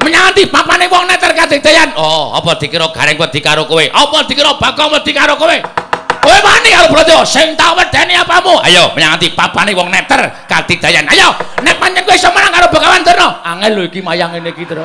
menyang ndi papane wong neter kadikdayan? Oh, apa dikira Gareng wedi karo kowe? Apa dikira Bagong wedi karo kowe? Kowe wani karo Bratya sing tak wedeni apamu? Ayo menyang ndi papane wong neter kadikdayan? Ayo, nek pancen kowe iso menang karo Begawan Durna. Angel lho iki mayang ngene iki, Tru.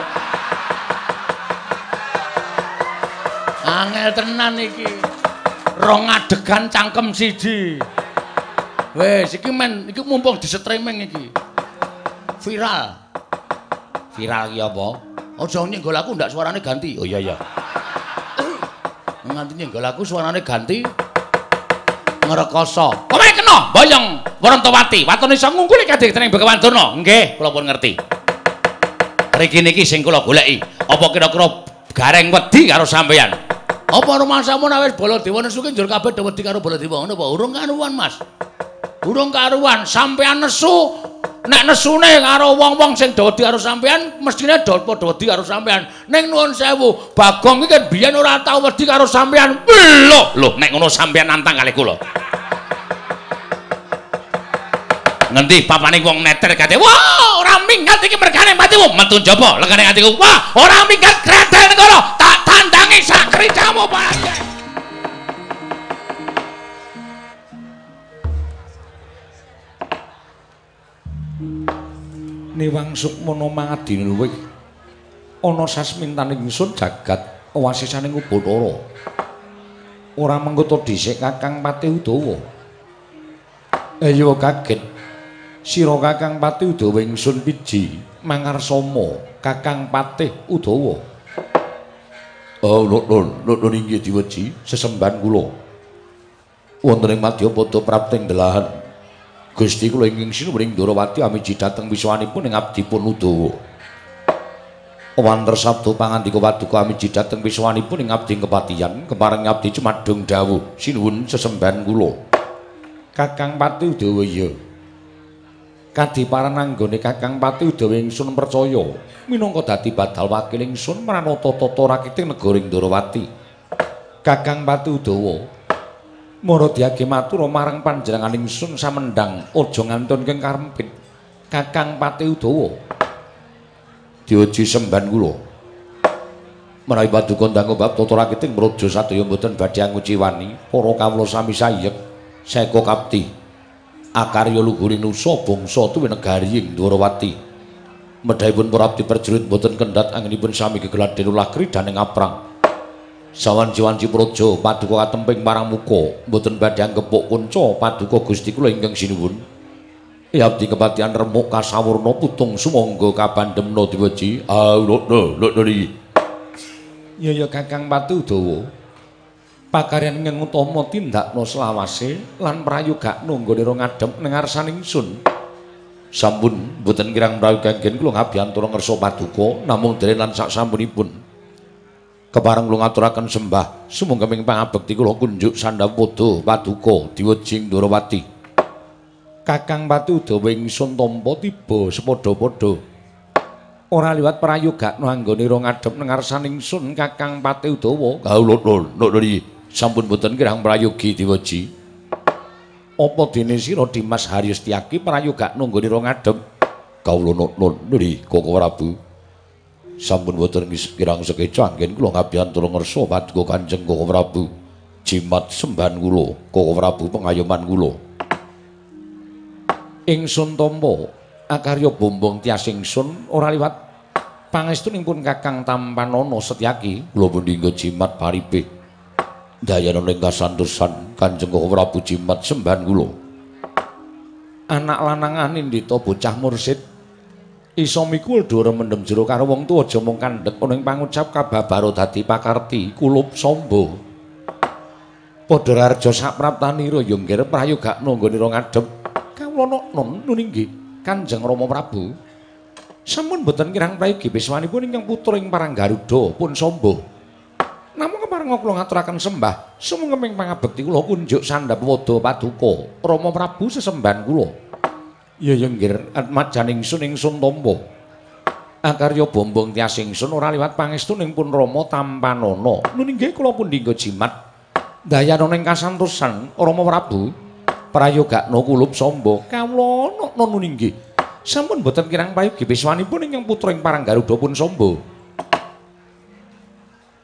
Angel tenan iki. Rong adegan cangkem siji. Wes iki men iki mumpung di streaming iki. Viral. Viral ki apa? Aja nyenggol aku ndak suarane ganti. Oh iya iya. Nganti nyenggol aku suarane ganti. Ngrekoso. Kowe kena boyong Wontowati. Watone iso ngungkuli kadiktening Begawan Durna. Nggih, kula pun ngerti. Mriki niki sing kula goleki. Apa kira-kira Gareng wedi karo sampeyan? Apa rumangsamu wis Baladewa nesu ki njur kabeh wedi karo Baladewa ngono apa? Urung karuan, Mas. Urung karuan, sampeyan nesu. Nek nesune karo wong-wong sing wedi karo sampeyan, mestine do padha wedi karo sampeyan. Ning nuwun sewu, Bagong iki kan biyen ora tau wedi karo sampeyan. Lho, nek ngono sampeyan nantang kalih kula. Ngendi papane wong neter kate. Wah, ora minggat iki mergane matimu. Metu njaba legane atiku. Wah, ora minggat Gradel Negara. Tak tandangi sak kridamu, Pak. Niwang Sukmana mangadini luwih ana sasmintaning ingsun jagat owasisaning Ubathara. Ora mengko dhisik Kakang Patih Udawa. Ayo kaget. Sira Kakang Patih Udawa ingsun piji mangarsama Kakang Patih Udawa. Oh, nun inggih diweji sesembahan kula. Wonten ing Madyapada prapting delahan. Gusti kula ingkang sinuwuning Ndarawati amiji dhateng wiswanipun ing abdipun Udawa. Wanter sabda pangandika Paduka amiji dhateng wiswanipun ing abdi kepatihan kepareng abdi cumadung dawuh sinuwun sesembahan kula. Kakang Patih Udawa iya. Kadiparan anggone Kakang Patih Udawa ingsun percaya minangka dadi badal wakil ingsun maranata tata rakiting negara Ndarawati. Kakang Patih Udawa mara diage matur marang panjenengan ingsun samendang aja ngantun keng karempit. Kakang Patih Udawa dioji semban kula menawi Paduka ndang bab tata rakiting praja sadaya mboten badhe anguci wani para kawula sami sayek seka kapti akarya luhuring nusa bangsa tuwi negari ing Ndarawati medhaipun para abdi prajurit mboten kendhat anginipun sami gegeladen ulah kridaning aprang. Sawanci-wanci praja Paduka katemping marang muka mboten badhe anggepuk kunca Paduka Gusti kula ingkang sinuwun. Abdi kepatihan remuk kasawurna putung sumangga kabandhemna diweji. Lho. Ya Kakang Patih Udawa. Pakaryan ingkang utama tindakna selawase lan prayogakna nggone ro ngadhep ning ngarsaning ingsun. Sampun mboten kirang prayogaken kula ngabiyantura ngersa Paduka namung dereng lan sak sampunipun. Kepareng kula ngaturaken sembah sumangga ing pangabekti kula kunjuk sandhapada Paduka diweji Ndarawati. Kakang Patih Udawa ingsun tampa tiba sepadha-padha. Ora liwat prayogakna anggone ro ngadhep ning ngarsaning ingsun Kakang Patih Udawa. Lho, sampun boten kirang prayogi diweji. Apa dene sira Dimas Haryostyaki prayogakna anggone ro ngadhep? Kawula nuli Koko Prabu. Sampun boten kirang sekeca anggen kula ngabiyantura ngersa Paduka Kanjeng Koko Prabu. Jimat sembahan kula Koko Prabu pengayoman kula. Ingsun tampa akarya bombong tias ingsun ora liwat pangestunipun Kakang Tampanana Setyaki kula pundhingga jimat paribih dayana ing kasantosan Kanjeng Koko Prabu jimat sembahan kula. Anak lanang anindita bocah mursid isa mikul dhuwur mendem jero karo wong tuwa aja mung kandhek ana ing pangucap kababaro dadi pakarti kulup samba. Padha rarja sapraptanira ya ngger prayogakna nggone ro ngadhep. Kawula nun inggih Kanjeng Rama Prabu. Sampun boten kirang prayogi biswanipun ingkang putra ing Paranggaruda pun samba. Namung kepareng kula ngaturaken sembah sumangga ing pangabekti kula kunjuk sandhapada Paduka Rama Prabu sesembahan kula. Ya nggir majaning ingsun tampa. Akarya bombong tias ingsun ora liwat pangestuning pun Rama Tampanana. Nun inggih kula pundhingga jimat dayana ing kasantosan Rama Prabu. Prayogakna kulup samba. Kawula nun inggih. Sampun boten kirang prayogi biswanipun ingkang putra ing Paranggaruda pun samba.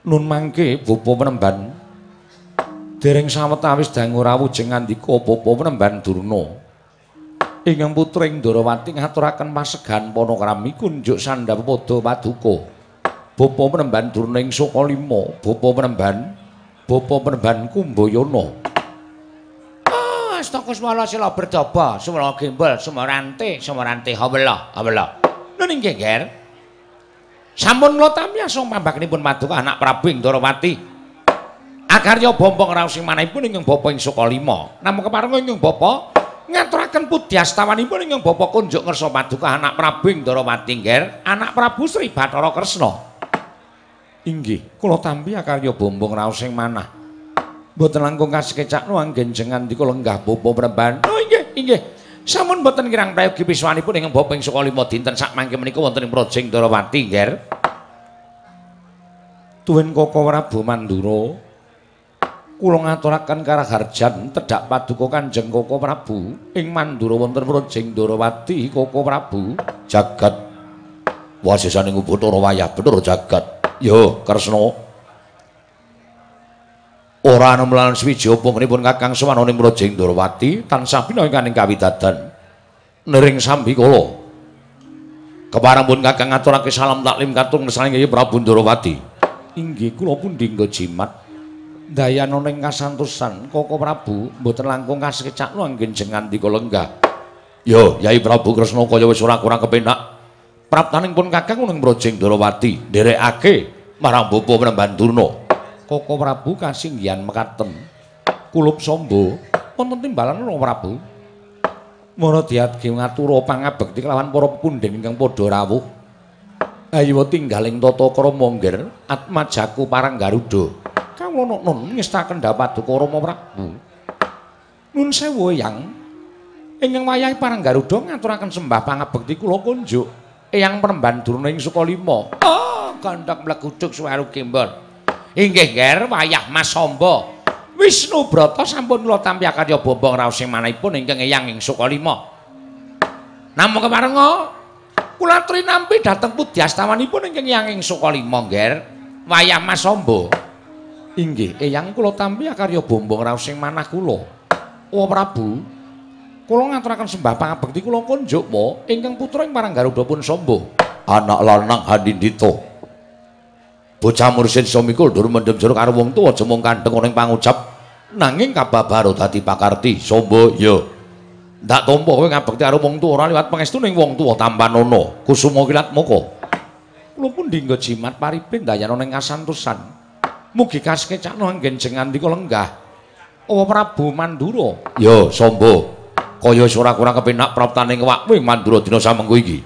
Nun mangke Bapa Penemban dereng sawetawis dangu rawujeng ngandika Bapa Penemban Durna ingkang putring Ndarawati ngaturaken pasegan panakrami kunjuk sandhap padha paduka. Bapa Penemban Durna ing Sukalima, Bapa Penemban Kumbayana. Astaka Semala Sila Berdaba, Semala Gembel, Semarante hawela. Nun inggih, Nger. Sampun kula tamyasa pambakenipun paduka anak Prabu Ndarawati. Akarya bombong raos ing manahipun ingkang Bapa ing Sukalima. Namung keparenga ingkang Bapa ngaturaken pudyastawanipun ingkang Bapa kunjuk ngersa paduka anak Prabu Ndarawati, Nger, anak Prabu Sri Bathara Kresna. Inggih, kula tampi akarya bombong raos ing manah. Mboten langkung kasekecakno anggenjengan dika lenggah Bapa Penemban. Oh inggih. Sampun mboten kirang prayogi piswanipun ingkang Bapa ing Sukalima dinten sak mangke menika wonten ing Projing Ndarawati, Nger. Tuwin Koko Prabu Mandura kula ngaturaken karaharjan tedhak paduka Kanjeng Koko Prabu ing Mandura wonten Projing Ndarawati. Koko Prabu jagat wasesaning Bathara wayah bener jagat. Yo Kresna ora ana mlawan swiji apa menipun Kakang Sawanana ing Projing Ndarawati tansah pinangka ing kawidadan nering sambi kala keparengipun Kakang ngaturake salam taklim katung ngersani Kyai Prabu Ndarawati. Inggih kula pundi nggo jimat dayana ing kasantosan Koko Prabu mboten langkung kasekecakno anggenjengan dika lenggah. Yo Kyai Prabu Kresna kaya wis ora kurang kepenak praptanipun Kakang ing Projing Ndarawati nderekake marang Bapa Penemban Durna. Koko Prabu kasinggihan mekaten kulup samba wonten timbalan Koko Prabu mara diatge ngatura pangabekti kelawan para pepundhen ingkang padha rawuh. Ayo tinggaling tata krama, Nger, Atmajaku Parang Garuda kawula nun ngestaken paduka Rama Prabu. Nun sewu Eyang ingkang wayahe Parang Garuda ngaturaken sembah pangabekti kula kunjuk Eyang Penemban Durna ing Sukalima. Oh gandhak mleguduk suwaru gembor. Inggih, Nger, wayah Mas Samba Wisnu Brata sampun kula tampi akarya bombong raos ing manahipun ingkang Eyang ing Sukalima. Namung keparenga kula aturi nampi dhateng pudyastawanipun ingkang Eyang ing Sukalima, Nger, wayah Mas Samba. Inggih, Eyang kula tampi akarya bombong raos ing manah kula. Oh Prabu, kula ngaturaken sembah pangabekti kula kunjuk wa ingkang putra ing Parang Garuda pun Samba. Anak lanang Handindita. Bocah mursid samikul dur mendhem jero karo wong tuwa aja mung kandheng ana ing pangucap nanging kababaro dadi pakarti. Samba ya ndak tampa kowe ngabekti karo wong tuwa ora liwat pangestu ning wong tuwa Tampanana Kusuma Kilat Moko. Kula pundi nggo jimat paripin dayana ning kasantosan mugi kasekecakno anggenjengan dika lenggah Oh Prabu Mandura. Ya Samba kaya ora kurang kepenak praptaning wekmu Mandura dina samengko iki.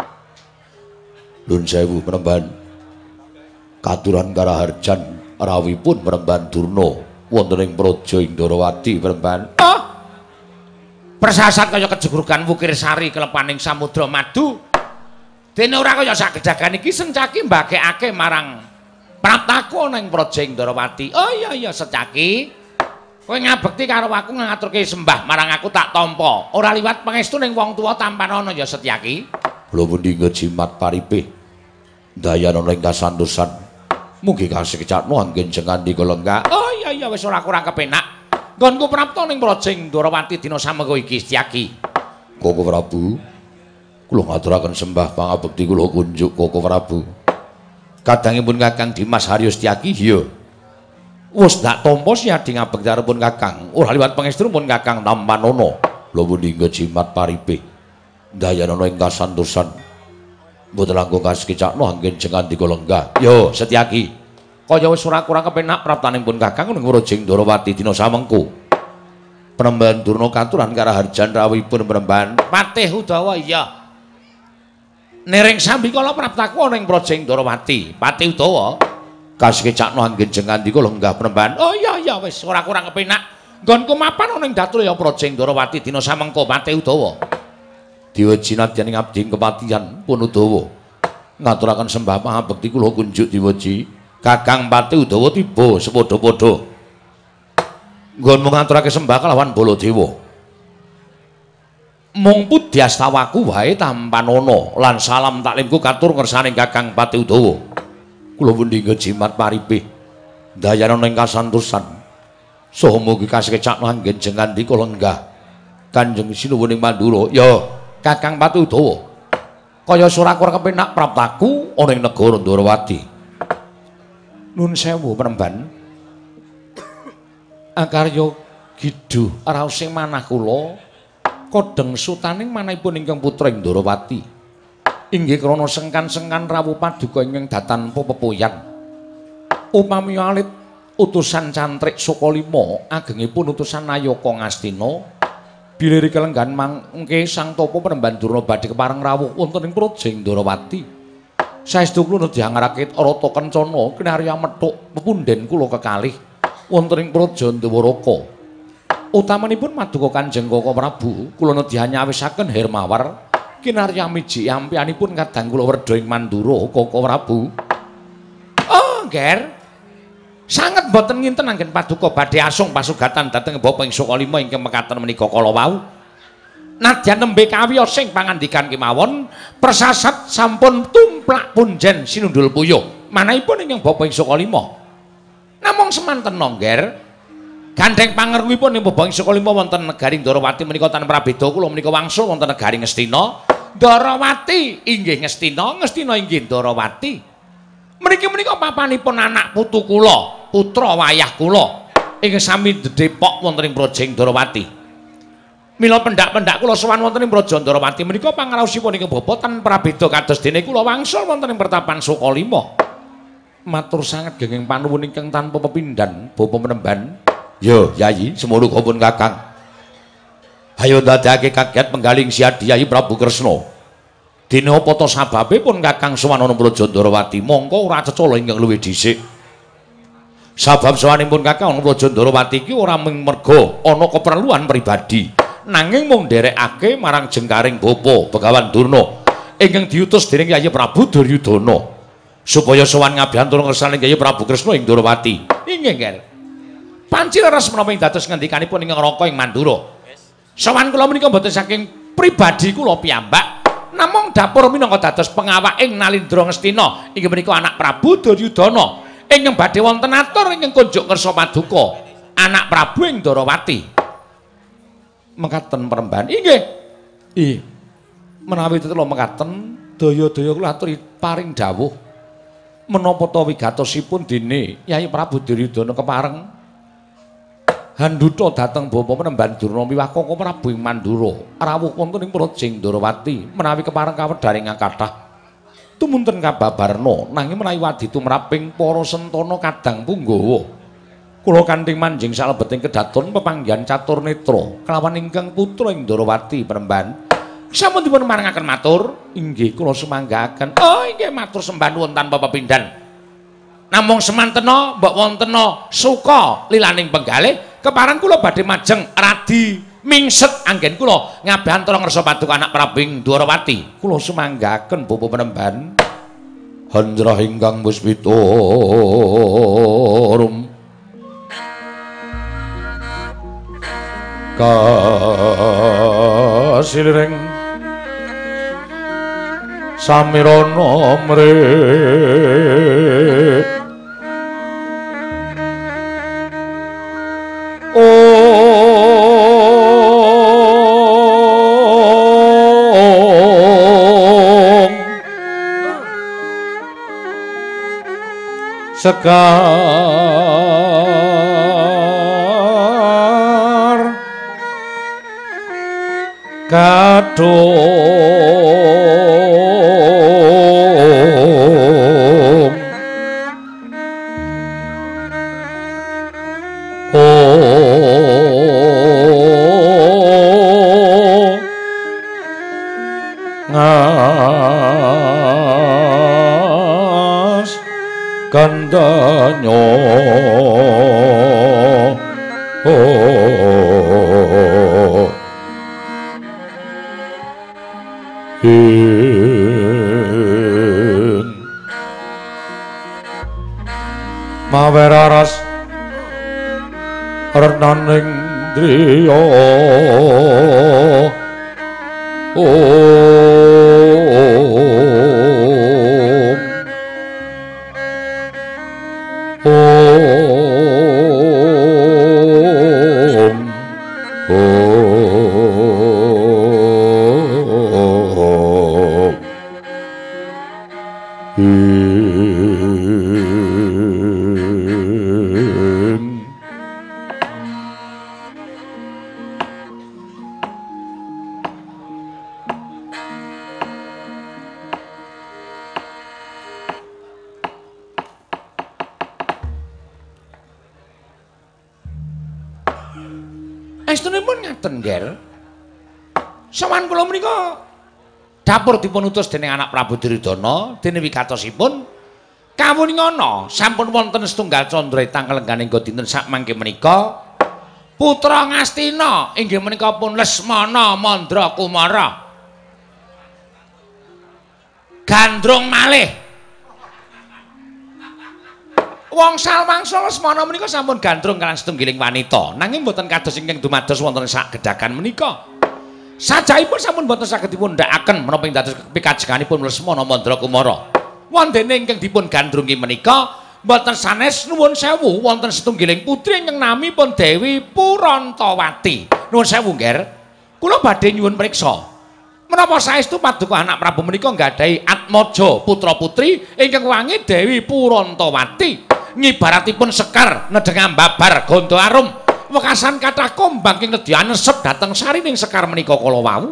Nuwun sewu Penemban. Katuran karaharjan rawipun Penemban Durna wonten ing Praja Ndarawati. Penemban persasat kaya kejugrugan wukir sari kelepaning samudra madu dene ora kaya sagedhagan iki sencaki mbagekake marang praptaku ning Praja Ndarawati. Oh iya secaki kowe ngabekti karo aku ngaturke sembah marang aku tak tampa ora liwat pangestu ning wong tuwa Tampanana ya Setyaki. Kula pundi jimat paripih dayana ing kasantosan mugi kasekecakno anggenjengan dika lenggah. Oh iya wis ora kurang kepenak. Nggonku prapta ning Projing Ndarawati dina samengko iki Setyaki. Koko Prabu, kula ngaturaken sembah pangabekti kula kunjuk Koko Prabu. Kadangipun Kakang Dimas Haryo Setyaki, iya. Wis ndak tampa siadi ngabekti karepun Kakang. Ora liwat pangestunipun Kakang Tampanana. Lha pundi jimat paripih dayana ing kasantosan. Mboten langkung kasekecakno anggenjengan dika lenggah. Yo Setyaki, kaya wis ora kurang kepenak praptanipun Kakang ning Projing Ndarawati dina samengko. Penemban Durna katuran karaharjan rawipun Penemban Patih Udawa. Iya. Nering sambi kala praptaku ana ing Projing Ndarawati. Patih Udawa kasekecakno anggenjengan dika lenggah Penemban. Oh iya wis ora kurang kepenak. Nggonku mapan ana ing Datulya Projing Ndarawati dina samengko Patih Udawa. Diweji nadyan ing abdi kepatihan pun Udawa ngaturaken sembah pangabekti kula kunjuk diweji Kakang Patih Udawa tiba sepadha-padha nggonmu ngaturake sembah kelawan Baladewa mung pudyastawaku wae Tampanana lan salam taklimku katur ngersane Kakang Patih Udawa. Kula pundi jimat paripih dayana ing kasantosan saha mugi kasekecak manggen jengandika lenggah Kanjeng Sinuwuning Mandura. Ya Kakang Patu Udawa kaya surakur kepenak praptaku ana ing negara Ndarawati. Nun sewu Penemban akarya giduh raos sing manah kula kodeng sutaning manahipun ingkang putra ing Ndarawati inggih krana sengkan-sengkan rawuh paduka ingkang datan pepoyan upami alit utusan cantrik saka lima agengipun utusan Nayaka Ngastina bilih kelenggan mangke Sang Tapa Penemban Durna badhe kepareng rawuh wonten ing Projeng Ndarawati saestu kula nedhi angarake Rata Kencana kinarya methuk pepunden kula kekalih wonten ing Praja Ndawaraka utamanipun maduka Kanjeng Kaka Prabu kula nedhi nyawisaken Hermawar kinarya miji ampianipun kadang kula werda ing Mandura Kaka Prabu. Oh Nger sanget boten nginten anggen paduka badhe asung pasugatan dhateng Bapa ing Sukalima ingkang mekaten menika kala wau. Nadyan nembe kawiyos sing pangandikan kemawon persasat sampun tumplak punjen sinundul puyuh. Manahipun ingkang Bapa ing Sukalima. Namung semanten Nongger gandeng pangerwipun ing Bapa ing Sukalima wonten negari Ndarawati menika tan prabeda kula menika wangsul wonten negari Ngastina. Ndarawati inggih Ngastina, Ngastina inggih Ndarawati. Mriki menika papanipun anak putu kula, putra wayah kula ing sami Depok wonten ing Projeng Ndarawati. Mila pendak-pendak kula sowan wonten ing Praja Ndarawati menika pangraosipun ing bapa tan prabeda kados dene kula wangsul wonten ing Pertapan Sukalima. Matur sanget genging panuwun ingkang tanpa pepindhan Bapa Penemban. Ya, Yayi, semono pun Kakang. Hayo dadake kaget penggaling Siadyai Prabu Kresna. Dene apa ta sababipun Kakang sowan ana Praja Ndarawati? Mongko ora cecala ingkang luwih dhisik. Sabab sowanipun Kakang ana Praja Ndarawati iki ora mung merga ana keperluan pribadi, nanging mung nderekake marang jengkaring Bapa Begawan Durna ingkang diutus dening Yayi Prabu Duryudana supaya sowan ngabiyantura ngersane Yayi Prabu Kresna ing Ndarawati. Inggih, Nger. Panci leres menapa ing dados ngendikanipun ingkang Raka ing Mandura. Sowan kula menika mboten saking pribadi kula piyambak. Namung dapur minangka dados pengawaking Nalindra Ngastina inggih menika anak Prabu Duryudana ingkang badhe wonten atur ingkang kunjuk ngersa paduka anak Prabu ing Ndarawati. Mekaten Penemban. Inggih. Ih. Menawi tetela mekaten daya-daya kula aturi paring dawuh menapa ta wigatosipun dene Yayi Prabu Duryudana kepareng handhuta dhateng Bapa Penemban Durna miwah Kaka Prabu ing Mandura rawuh wonten ing Projeng Ndarawati menawi kepareng kawedharing kathah tumunten kababarna nanging menawi wadi tumraping para sentana kadang punggawa kula kanthi manjing salebeting kedaton pepanggihan catur netra kelawan ingkang putra ing Ndarawati Penemban sampun dipun marangaken matur inggih kula sumanggaken. Oh inggih matur sembah nuwun tanpa pepindhan. Namung semantena mbok wontena suka lilaning penggalih kepareng kula badhe majeng radi mingset anggen kula ngabiyantura ngersa paduka anak Prabu ing Ndarawati. Kula sumanggaken Bapa Penemban. Handrah ingkang puspitorum kasilring samirana mrih sekar kadung ngas kandanya maweraras renaning driya oh Estunipun ngaten, Nger. Sawan kula menika dapur dipun utus dening anak Prabu Duryudana dene wigatosipun kawuningono sampun wonten setunggal candra ingkang kalengganing dinten sak mangke menika putra Ngastina inggih menika pun Lesmana Mandrakumara gandrung malih wangsul wangsul Lesmana menika sampun gandrung kaliyan setunggiling wanita nanging mboten kados ingkang dumados wonten sak gedhagan menika sajaipun sampun mboten saged dipun ndakaken menapa ing dados pikajenganipun Lesmana Mandrakumara wondene ingkang dipun gandrungi menika mboten sanes nuwun sewu wonten setunggiling putri ingkang namipun Dewi Purantawati nuwun sewu Nger kula badhe nyuwun priksa menapa saestu paduka anak Prabu menika nggadahi atmaja putra putri ingkang wangi Dewi Purantawati ngibaratipun sekar nedheng ambabar gondo arum wekasan kathah kombang ing nedya nesep dhateng sarining sekar menika kala wau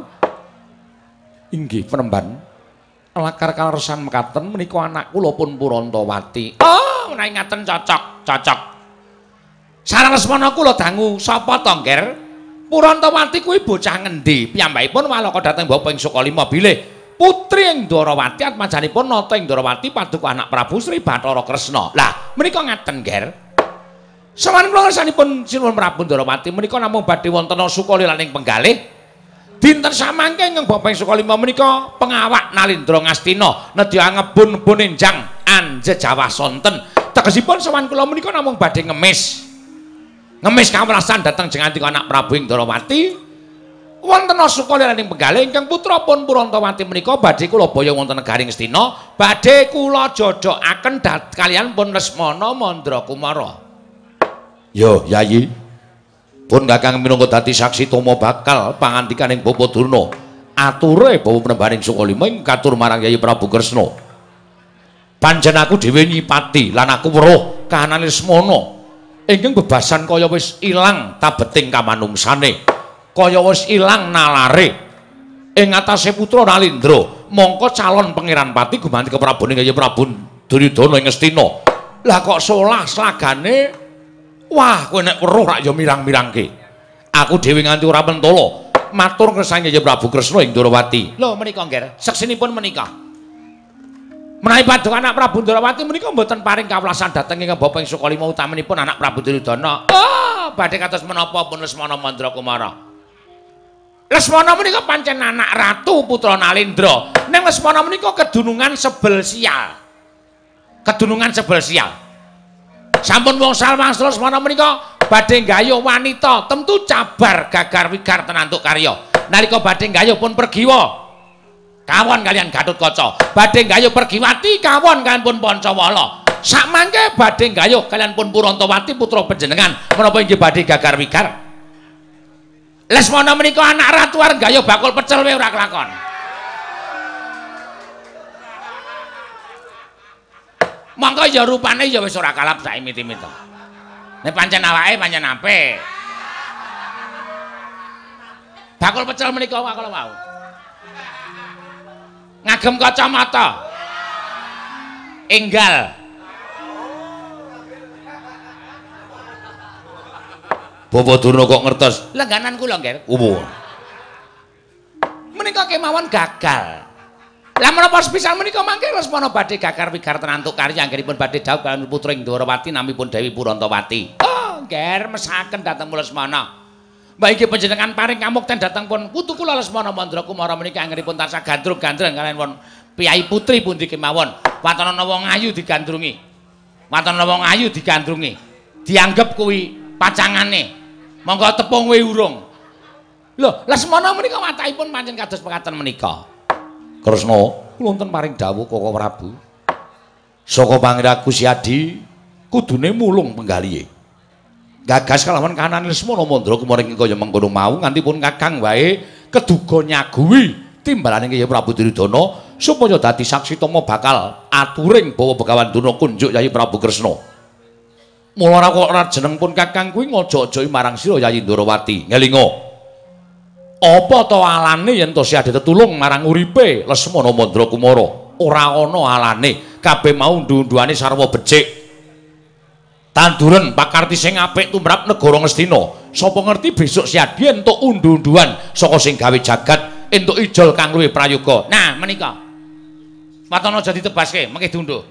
inggih penemban lakar kaleresan mekaten menika anak kula pun Purantawati oh menawi ngaten cocok sareng Lesmana kula dangu sapa to Nger Purantawati kuwi bocah ngendi piyambakipun walaka dhateng Bapa ing Sukalima bilih putri ing Ndarawati atmajanipun nata ing Ndarawati paduka anak Prabu Sri Bathara Kresna. Lah, menika ngaten, Nger. Sawan kula ngersanipun sinuwun Prabu Ndarawati menika namung badhe wonten Sukalila ing penggalih. Dinten samangke ing Bapa ing Sukalima menika pengawak Nalindra Ngastina nedya ngebun-bun enjang anjejawah sonten. Tegesipun sawan kula menika namung badhe ngemis. Ngemis kawelasan dhateng jengantika anak Prabu ing Ndarawati. Wonten Sukalila ing penggalih ingkang putra pun Purantawati menika badhe kula boyong wonten negaring Astina badhe kula jojokaken kaliyan pun Lesmana Mandrakumara. Yo Yayi pun kakang minangka dadi saksi tama bakal pangantikaning Bapa Durna ature Bapa Penembaning Sukalima ing katur marang Yayi Prabu Kresna. Panjen aku dhewe nyipati lan aku weruh kahanane Lesmana ingkang bebasan kaya wis ilang tabeting kamanungsane. Kaya wis ilang nalare ing atase putra Nalindra mongko calon pangeran pati gumanti keprabone Yayi Prabu Duryudana ing Astina lah kok solah slagane wah kowe nek weruh rak ya mirang-mirangke aku dhewe nganti ora mentala matur kersane Yayi Prabu Kresna ing Ndarawati lho menika Nger seksinipun menika menawi paduka anak Prabu Ndarawati menika mboten paring kawelasan dhateng ing Bapa ing Sukalima utamanipun anak Prabu Duryudana badhe kados menapa pun Lesmana Mandrakumara. Lesmana menika pancen anak ratu putra Nalindra. Ning Lesmana menika kedunungan sebel sial. Kedunungan sebel sial. Sampun wangsul wangsul Lesmana menika badhe nggayuh wanita tentu cabar gagar wigar tenantuk karya. Nalika badhe nggayuh pun Pergiwa kawon kalian Gatotkaca. Badhe nggayuh Pergiwati kawon kalian pun Pancawala. Sakmangke badhe nggayuh kalian pun Purantawati putra panjenengan menapa inggih badhe gagar wigar. Lesmana menika anak ratu arep gayuh bakul pecel wae ora kelakon. Monggo ya rupane ya wis ora kalap sak imit-imit to. Nek pancen awake pancen apik. Bakul pecel menika wae kala wau. Ngagem kacamata. Enggal. Bapa Durna kok ngertos lengganan kula Nger. Menika kemawon gagal. Lah menapa sepisan menika mangke Lesmana badhe gagar wigar tenantuk karya anggenipun badhe dawuh kaliyan putra ing Ndarawati namipun Dewi Purantawati. Oh, Nger mesaken dhateng Lesmana. Mbak iki panjenengan paring kamukten dhateng pun putu kula Lesmana Mandrakumara menika anggenipun tansah gandrung-gandreng kaliyan pun piyai putri pundi kemawon. Watanana wong ayu digandrungi. Watanana wong ayu digandrungi. Dianggep kuwi pacangane. Monggo tepung we urung. Lho, Lesmana menika watahipun pancen kados pekaten menika. Kresna, kula wonten paring dawuh Koko Prabu. Saka Pangeran Gusti Adi, kudune mulung penggalihe. Gagas kalawan kahanan Lesmana Mandra kemaring kaya mengkono mau nganti pun Kakang wae keduga nyaguhi timbalane Kyai Prabu Duryudana supaya dadi saksi tama bakal aturing bawa Begawan Durna kunjuk Kyai Prabu Kresna. Mula ora jeneng pun Kakang kuwi ngaja-ajai marang sira Yayi Ndrawati. Ngelinga. Apa to alane yen to siade tetulung marang uripe Lesmana Mandra Kumara? Ora ana alane, kabeh mau ndu-nduane sarwa becik. Tanduran pakarti sing apik tumrap negara Ngastina. Sapa ngerti besok siadi entuk undu-unduan saka sing gawe jagat, entuk ijol kang luwih prayoga. Nah, menika. Watana aja ditebaske, mengke diundhuh.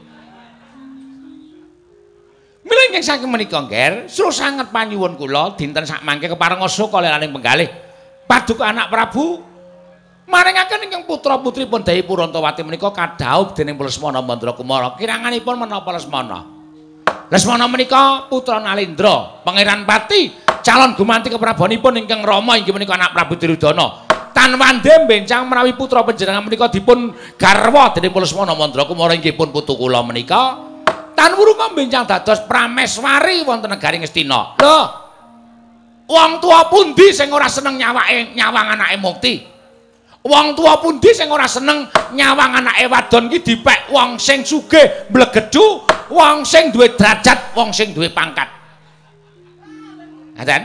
Mila ingkang saking menika, Nger, suruh sanget panyuwun kula dinten sakmangke keparengasa kalih penggalih Paduka Anak Prabu maringaken ingkang putra-putripun Dewi Purantawati menika kadhaup dening Lesmana Mandra Kumara. Kiranganipun menapa Lesmana? Lesmana menika putra Nalendra, Pangeran Pati, calon gumanti keprabonipun ingkang Rama inggih menika Anak Prabu Duryudana. Tan wandhe mbencang menawi putra panjenengan menika dipun garwa dening Lesmana Mandra Kumara inggih pun putu kula menika. Tan wurunga mbencang dados prameswari wonten negari Ngastina. Lho. Wong tuwa pundi sing ora seneng nyawang anake mukti? Wong tuwa pundi sing ora seneng nyawang anake wadon ki dipek wong sing sugih mblegedhu, wong sing duwe derajat, wong sing duwe pangkat. Ngaten?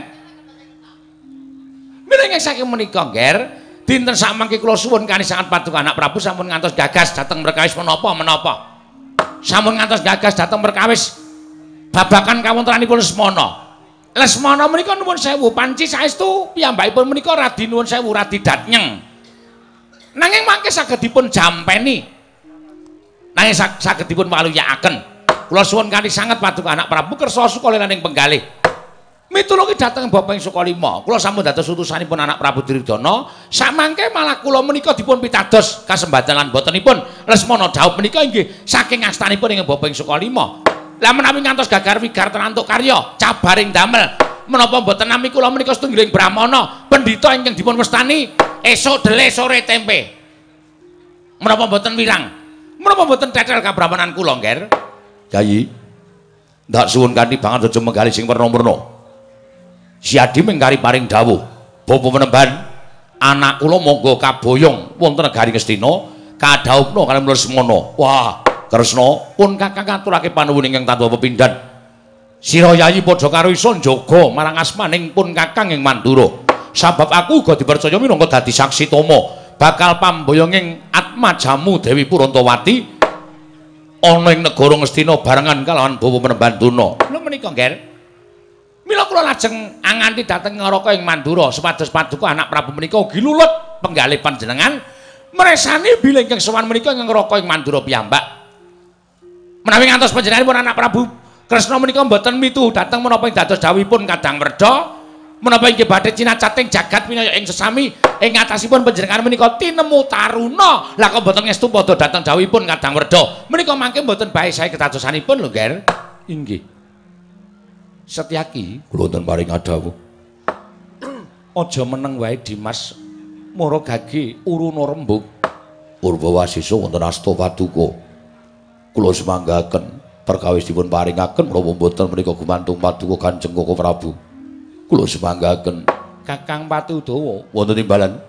Mireng saking menika, Nger, dinten sakmangke kula suwun kanisangan Paduka Anak Prabu sampun ngantos gagas dhateng perkawis menapa-menapa. Sampun ngantos gagas dhateng perkawis babagan kawontenanipun Lesmana. Lesmana menika nuwun sewu panci saestu piyambakipun menika radi nuwun sewu radi datnyeng. Nanging mangke saged dipun jampeni. Nanging saged dipun waluyakaken. Kula suwun kanthi sanget Paduka Anak Prabu kersa sukalilaning penggalih. Mitulungi dhateng Bapak Sukalima. Kula sampun dados utusanipun Anak Prabu Duryudana. Samangke malah kula menika dipun pitados kasembadan lan botenipun Lesmana dhaup menika inggih saking astanipun ing Bapak Sukalima. Lah menawi ngantos gagar wigar tenantuk karya cabaring damel menapa mboten nami kula menika setunggiling brahmana pendhita ingkang dipun wastani esuk dele sore tempe. Menapa mboten wirang? Menapa mboten tetel kabrahmanan kula, Nger? Yayi. Ndak suwun kanthi banget aja menggali sing werna-werna. Siadi mengkari paring dawuh. Bapa Penemban, anak kula monggo kaboyong wonten negari Ngastina kadhawuhna kaliyan Lesmana. Wah, Kresna pun Kakang ngaturake panuwun ingkang tanpa pepindhan. Sira Yayi padha karo isa njaga marang asmaning pun Kakang ing Mandura. Sabab aku uga dipercaya minangka dadi saksi tama bakal pamboyonging atmajamu Dewi Purantawati ana ing negara Ngastina barengan kalawan Bawa Penemban Durna. Lha menika, Nger. Mila kula lajeng anganti dhateng Ngaraka ing Mandura supados Paduka Anak Prabu menika ugi lulut penggalih panjenengan mresani bilih ingkang sowan menika ing Ngaraka ing Mandura piyambak. Menawi ngantos panjenenganipun Anak Prabu Kresna menika mboten mituh dhateng menapa ing dados dawuhipun Kadang Werda, menapa inggih badhe cinacating jagat pinaya ing sesami ing atasipun panjenengan menika tinemu taruna. Lah kok mboten ngestu padha dhateng dawuhipun Kadang Werda. Menika mangke mboten bae sae kedadosanipun lho, Nger. Inggih. Setyaki kula wonten paring dawuh. Aja meneng wae Dimas Mara Gage uruna rembug. Purbawasisa wonten asta Paduka. Kula semanggaken perkawis dipun paringaken menapa mboten menika gumantung Paduka Kanjeng Koko Prabu. Kula semanggaken Kakang Pati Udawa wonten timbalan.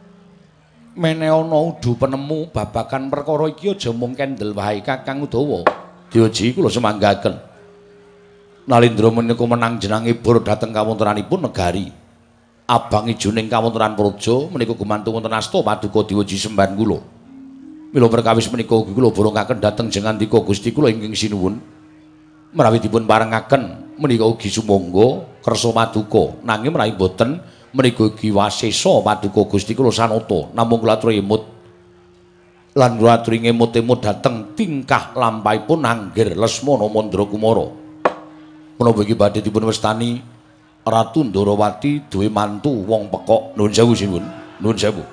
Menehi ana udu penemu babagan perkara iki aja mung kendel wae Kakang Udawa. Dioji kula semanggaken. Nalendra menika menang jenengipun dhateng kawontenanipun negari. Abang ijoning kawontenan praja menika gumantung wonten asta Paduka Diwaji semban kula. Mila perkawis menika ugi kula borongaken dhateng jengandika Gusti kula ingkang sinuwun menawi dipun parengaken menika ugi sumangga kersa Paduka nanging menawi boten menika ugi wasesa Paduka Gusti kula sanata namung kula aturi emut lan kula aturi ngemut-emut dhateng tingkah lampahipun Anggir Lesmana Mandra Kumara menapa iki badhe dipun wastani Ratu Ndrawati duwe mantu wong pekok. Nuwun sewu sinuwun, nuwun sewu.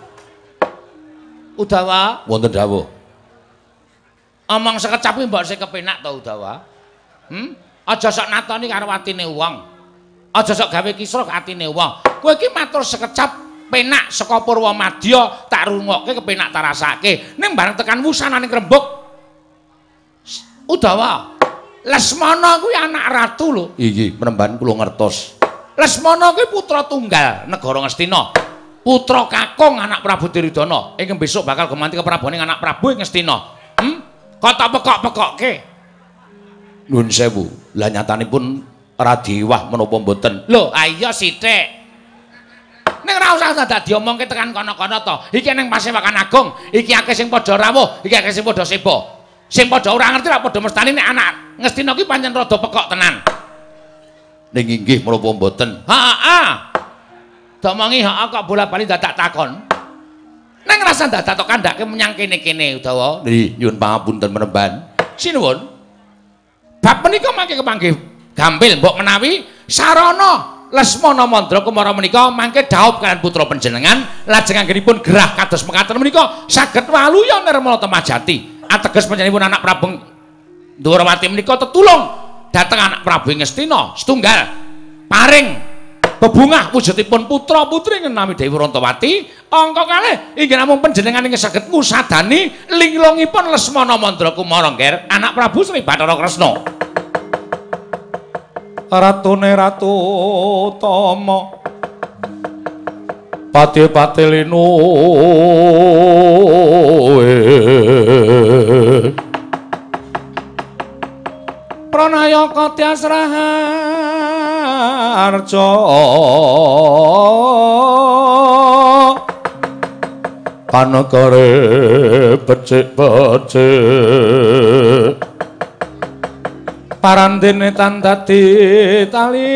Udawa wonten dawuh. Omong sekecap mbok sing kepenak to Udawa. Aja sok natoni karo atine wong. Aja sok gawe kisruh atine wong. Kowe iki matur sekecap penak saka Purwamadya tak rungokke kepenak tak rasake. Ning bareng tekan wusananing rembug. Udawa. Lesmana kuwi anak ratu lho. Iki penemban kula ngertos. Lesmana kuwi putra tunggal negara Ngastina. Putra kakung anak Prabu Duryudana. Ing besok bakal gemanti keprabaning anak Prabu ing Ngastina. Kok tak pekok-pekokke. Nuwun sewu. Lah nyatanipun radiwah menapa mboten? Lho, iya sithik. Ning ora usah dadi omongke tekan kono-kono to. Iki ning Pasewakan Agung, iki akeh sing padha rawuh, iki akeh sing padha seba. Sing padha ora ngerti ra padha mestani nek anak Ngastina ki pancen rada pekok tenan. Ning inggih menapa mboten? Heeh. Domongi heeh kok bola-bali dadak takon. Ning rasa dadak tok kandhake menyang kene-kene Udawa. Nggih, nyuwun pangapunten menemban. Sinuwun. Bab menika mangke kepanggih gampil mbok menawi sarana Lesmana Mandra Kumara menika mangke dhaup kalian putra panjenengan lajeng anggenipun gerah kados mekaten menika saged waluya nirmala temajati. Ateges panjenenganipun anak Prabu Ndwarawati menika tetulung dhateng anak Prabu Ngastina setunggal paring bebungah wujudipun putra putri nami Dewi Rantawati angka kalih inggih namung panjenengan ingkang saged ngusadani linglungipun Lesmana Mandra Kumara nggih anak Prabu Sri Bathara Kresna. Ratune Ratu Tama Pati-pati linu Pranayaka Tyasraharja Panegare becik-becik Parandene tan dadi tali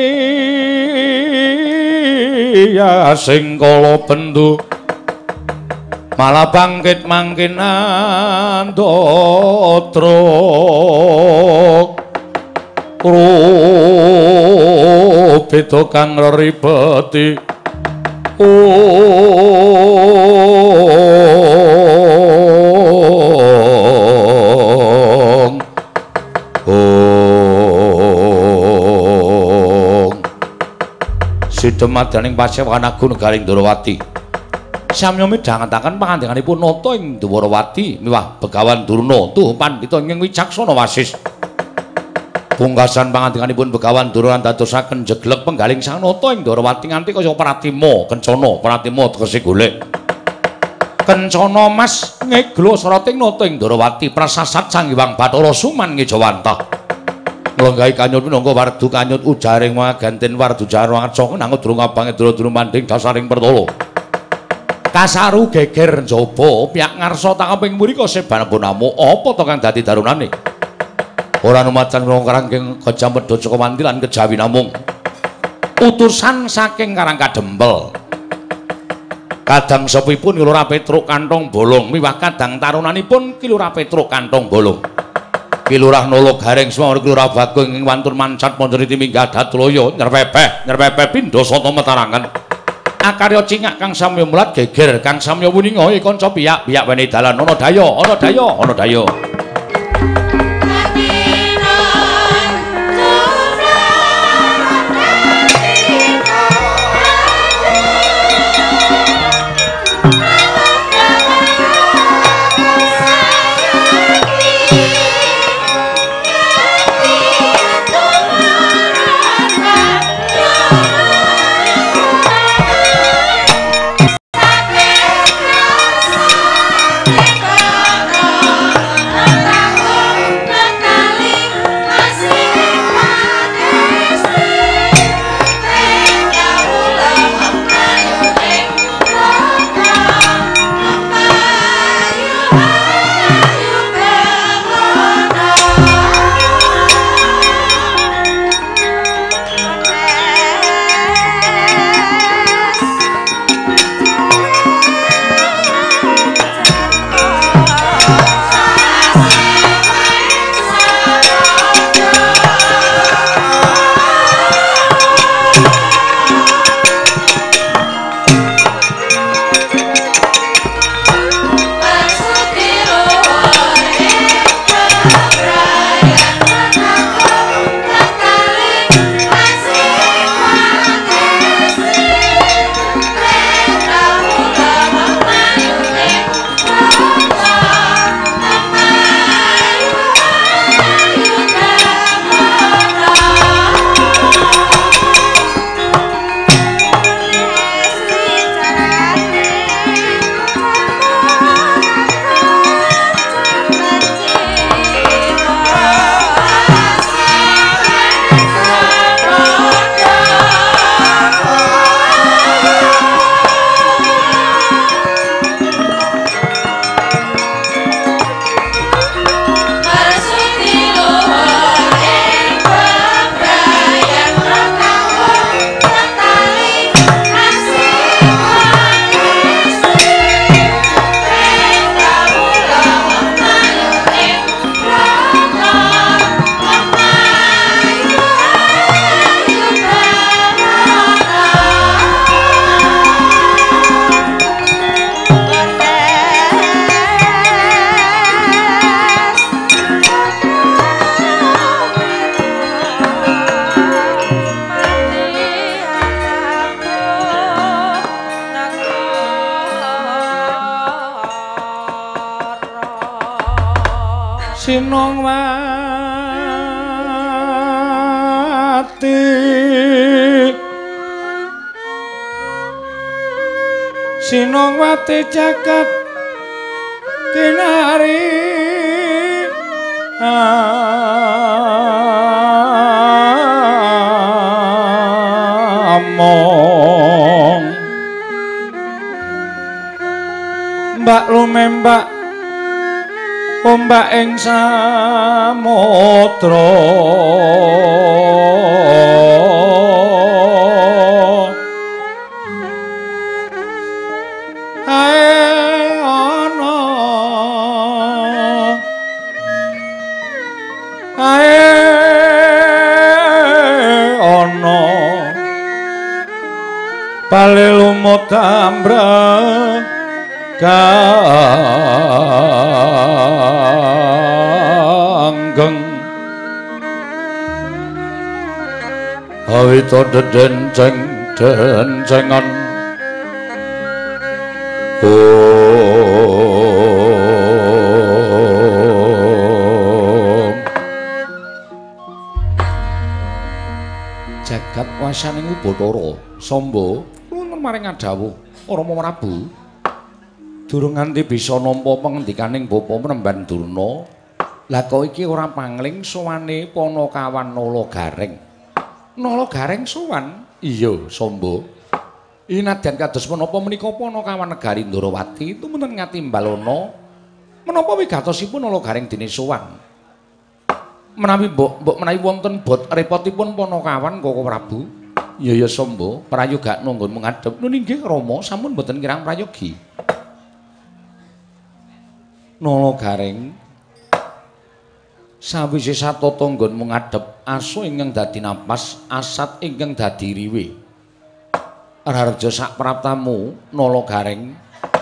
ya sing kala bendu malah bangkit mangkin andatra beda kang reribeti Sidemadaning Pasewakan Agung Negaring Ndwarawati. Samya midhangetaken pangandikanipun nata ing Ndwarawati miwah Begawan Durna tuh pandhita ingkang wicaksana wasis. Pungkasan pangandikanipun Begawan Durna dadosaken jeglek penggaling sang nata ing Ndwarawati nganti kaya Pratima Kencana, Pratima tegese golek. Kencana Mas ngeglo sarating nata ing Ndwarawati prasasat Sang Hyang Bathara Suman Ngejawantah. Nglenggahi kanyut minangka wardu kanyut ujaring ganten wardu jarang aca nangut durung abange dura-dura manding dasaring pertolo. Kasaru geger njaba piyak ngarsa tangaping mrika sebanipun namu apa to kang dadi darunane. Ora numacan krangking Gajah Medha Sukawanti lan kejawi namung utusan saking Karang Kadempel. Kadang sepipun Kilura Petruk kantong bolong miwah kadang tarunanipun Kilura Petruk kantong bolong. Kilurah Nolo Gareng Semar Kilurah Bagong ing wantun mancat Ponjoriti minggah Datulaya nyerpepeh pindha sata metarangan. Akarya cingak kang samya mulat geger kang samya wuninga kanca piyak-piyak wene dalan ana daya ana daya ana daya. Sinongwati Sinongwati jagat kinari among mbak lumembak ombak ing samudra Pale lumut ambraganggeng awita denceng-dencengan jagat wasaning Ubathara Samba maring adawuh Rama Prabu durung nganti bisa nampa pangendikaning Bapa Mremban Durna la kok iki ora pangling sowane Panakawan Nalagareng Nalagareng sowan iya Samba inadyan kados menapa menika Panakawan Negari Ndarawati tumunten ngatimbalana menapa wigatosipun Nalagareng dene sowan menawi mbok menawi wonten bot repotipun Panakawan Koko Prabu ya Samba prayoga nunggun mengadhep nun inggih Rama sampun boten kirang prayogi Nalagareng sawise satata nggon mengadhep asu ingkang dadi napas asat ingkang dadi riwe Raharja sak praptamu Nalagareng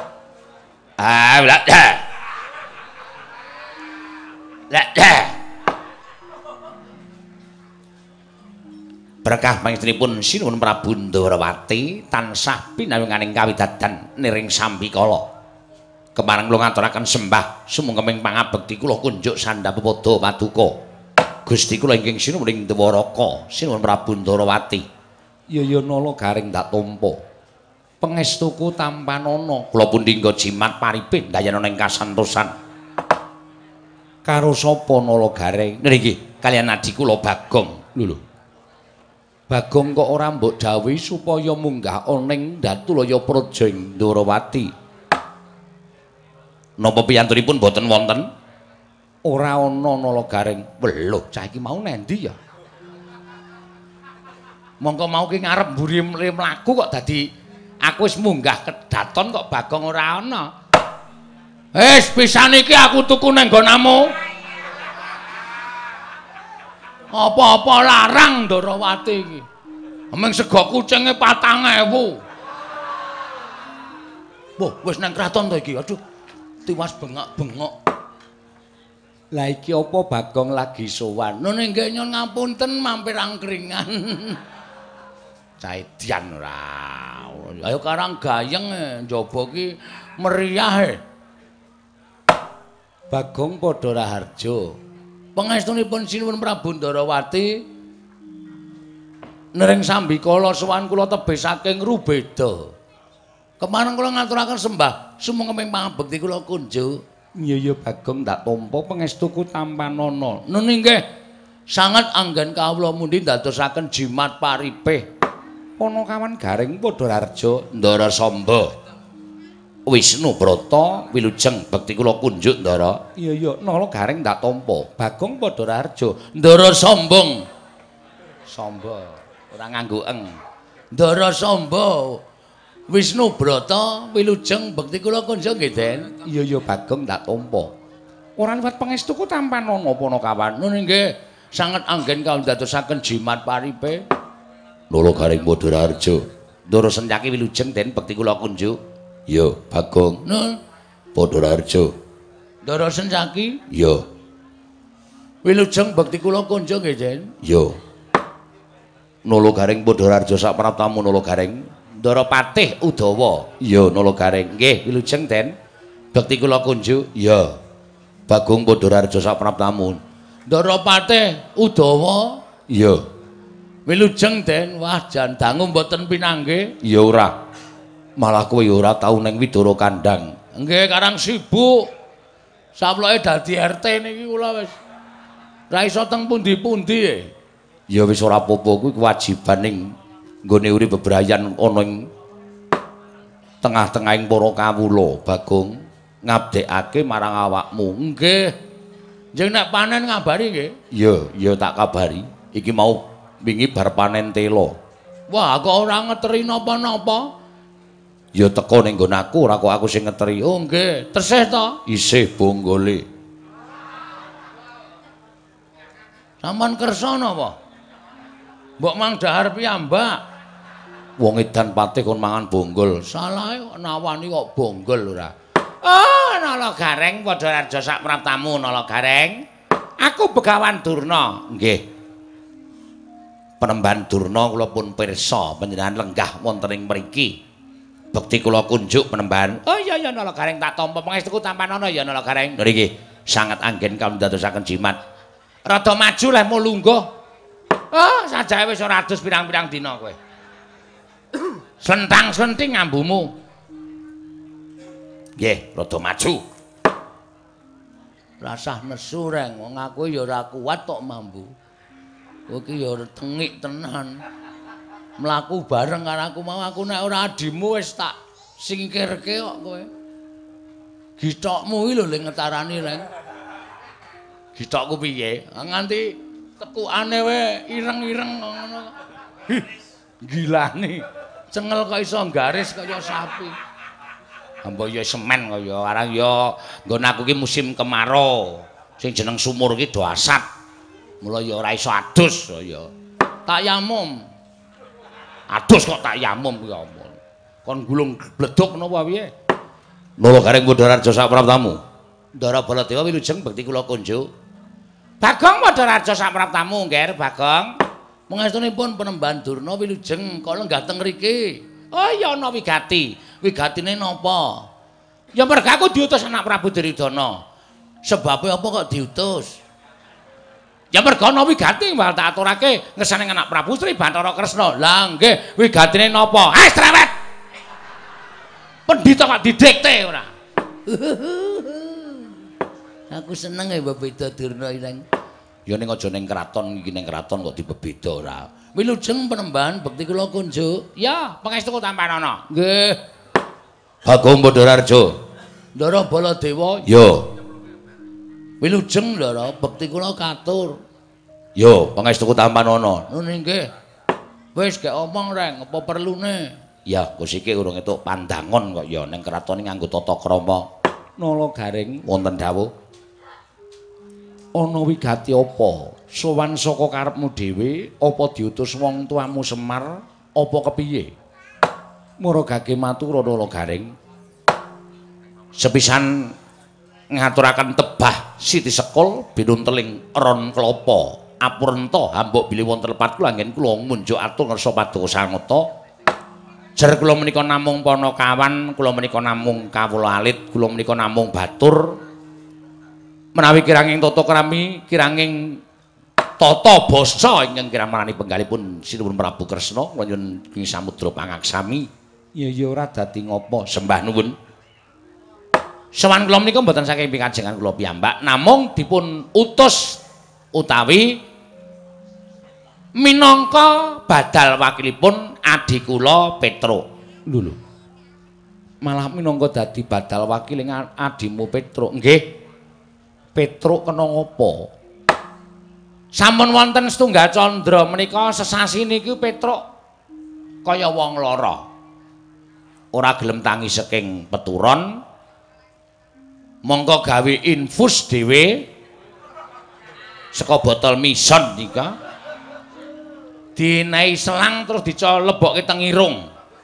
berkah pangestunipun Sinuwun Prabu Ndarawati tansah pinawinganing kawidadan niring Sambikala kemareng kula ngaturaken sembah sumengkeming pangabekti kula kunjuk sandhapada paduka Gusti kula inggih Sinuwuning Dwaraka Sinuwun Prabu Ndarawati ya Nalagareng dak tampa pangestuku tampanana kula pundhingga jimat paripih dayana ing kasantosan karo sapa Nalagareng nggih kaliyan adi kula Bagong lho Bagong kok ora mbok dawuhi supaya munggah oning Datulaya Praja ing Ndarawati. Napa piyantunipun boten wonten? Ora ana Nalagareng. Weluh, cah iki mau nendi ya? Mongko mau ki ngarep mburi mlaku kok dadi aku wis munggah kedaton kok Bagong ora ana. Wis pisan iki aku tuku nang nggonamu. Apa-apa larang Ndarawati iki. Ameng sego kucinge 4.000. Wah, wis nang kraton to iki. Aduh. Tiwas bengok-bengok. Lah iki apa Bagong lagi sowan? Nun nggih nyun ngapunten mampir angkringan. Caedian ora. Ayo karang gayeng njaba ki meriah. Bagong padha Raharja. Pangestunipun Sinuwun Prabu Ndarawati nering Sambikala sowan kula tebih saking Rubeda. Kemareng kula ngaturaken sembah sumengkeming pangabekti kula kunjuk. Iya Bagong ndak tampa pangestuku tampanana. Nun inggih sanget anggen kawula mundi dadosaken jimat paripih. Panakawan Garing padha Raharja Ndara Samba. Wisnu Brata wilujeng bekti kula kunjuk Ndara. Iya Nalagareng ndak tampa. Bagong padha Raharja Ndara sombong. Samba ora nganggo eng. Ndara Samba Wisnu Brata wilujeng bekti kula kunjuk nggih Den. Iya Bagong ndak tampa. Ora liwat pangestuku tampanana Panakawan. Nun inggih sanget anggen kawula dadosaken jimat paripih. Nalagareng padha Raharja Ndara Senyaki wilujeng Den bekti kula kunjuk. Iya, Bagong. Nun, padha Raharja. Ndara Senyaki? Iya. Wilujeng bekti kula kunjuk nggih, Den? Iya. Nalagareng padha Raharja sak praptamu Nalagareng. Ndara Patih Udawa. Iya, Nalagareng. Nggih, wilujeng, Den. Bekti kula kunjuk. Iya. Bagong Padhararja sapraptamu. Ndaropate Udawa. Iya. Wilujeng Den, wah jan dangu mboten pinanggih. Ya ora. Malah kowe ya ora tau ning Widara Kandhang. Nggih, karang sibuk. Saploke dadi RT niki kula wis ra iso teng pundi-pundi. Ya wis ora apa-apa kuwi kewajibaning nggone urip bebrayan ana ing tengah-tengahing para kawula, Bagong, ngabdekake marang awakmu. Nggih. Jeneng nek panen ngabari nggih. Ya tak kabari. Iki mau wingi bar panen tela. Wah, kok ora ngeteri napa-napa? Ya teko ning nggon aku, ora kok aku sing ngeteri. Oh nggih, tesih to? Isih bonggole. Saman kersa napa? Mbok mang dahar piyambak. Wong edan patih kon mangan bonggol. Salahe kok nawani kok bonggol ora. Oh, Nala Gareng Padhararja sapraptamu Nala Gareng. Aku Begawan Durna. Nggih. Penemban Durna kula pun pirsa panjenengan lenggah wonten ing mriki. Bekti kula kunjuk penemban. Oh iya Nala Gareng tak tampa pangestuku tampanana ya Nala Gareng. Niki sangat anggen kawula dadosaken jimat. Rada maju leh mau lungguh. Oh, sajae wis ora adus pirang-pirang dina kowe. Slentang-slenting ngambumu. Nggih, rada maju. Rasah nesu reng, wong aku ya ora kuat tok mambu. Kowe iki ya tengik tenan. Mlaku bareng karo aku mau aku nek ora adimu wis tak singkirke kok kowe. Githokmu iki lho ling ngetarani reng. Githokku piye? Nganti tekukane wae ireng-ireng ngono. Gilane. Cengel kok iso garis kaya sapi. Ambo ya semen kaya arang ya nggon aku ki musim kemarau. Sing jeneng sumur ki do asat. Mula ya ora iso adus ya. Tak yamum. Adus kok tak yamum kuwi ampun. Kon gulung bleduk napa piye? Nala Gareng Padhararja sapraptamu. Ndara Baladewa wilujeng bekti kula kunjuk. Bagong Padhararja sapraptamu nggih Bagong. Mengestunipun Penemban Durna wilujeng kok lenggah teng mriki. Oh ya ana wigati. Wigatine napa? Ya merga aku diutus anak Prabu Duryudana. Sebabe apa kok diutus? Ya merga ana wigati mbal tak aturake ngersane anak Prabu Sri Bathara Kresna. Lah nggih, wigatine napa? Strewet. Pendhita kok didikte ora. Aku seneng ya bebeda Durna ireng. Ya ning aja ning kraton iki ning kraton kok dibebeda ora. Wilujeng Penemban bekti kula kunjuk. Ya, pangestuku tampanana. Nggih. Bagong Padhararja. Ndara Baladewa. Ya. Wilujeng Ndara bekti kula katur. Ya, pangestuku tampanana. Nune nggih. Wis gek omong reng, apa perlune? Ya, kusike urung entuk pandangon kok ya ning kraton nganggo tata krama. Nala Gareng Wonten dawuh. Ana wigati apa? Sowan saka karepmu dhewe, apa diutus wong tuamu Semar, apa kepiye? Maragake matur Nala Gareng. Sepisan ngaturaken tebah Siti Sekul binunteling ron klapa. Apurenta hambuk bilih wonten lepat kula anggen kula munjuk atur ngersa paduka sangata. Jer kula menika namung Panakawan, kula menika namung kawula alit, kula menika namung batur. Menawi kiranging tata krami, kiranging tata basa ingkang kirang marani penggalipun Sinuwun Prabu Kresna kula nyuwun ing samudra pangaksami. Ya ora dadi ngopo, sembah nuwun. Sawan kula menika mboten saking pikajengan kula piyambak, namung dipun utus utawi minangka badal wakilipun adi kula Petruk. Lho. Malah minangka dadi badal wakil ing adimu Petruk. Nggih. Petruk kena ngopo? Sampun wonten setunggal candra menika sesasi niki Petruk kaya wong lara. Ora gelem tangi saking peturon. Mongko gawe infus dhewe saka botol mison nika. Dinehi selang terus dicolebokke teng irung.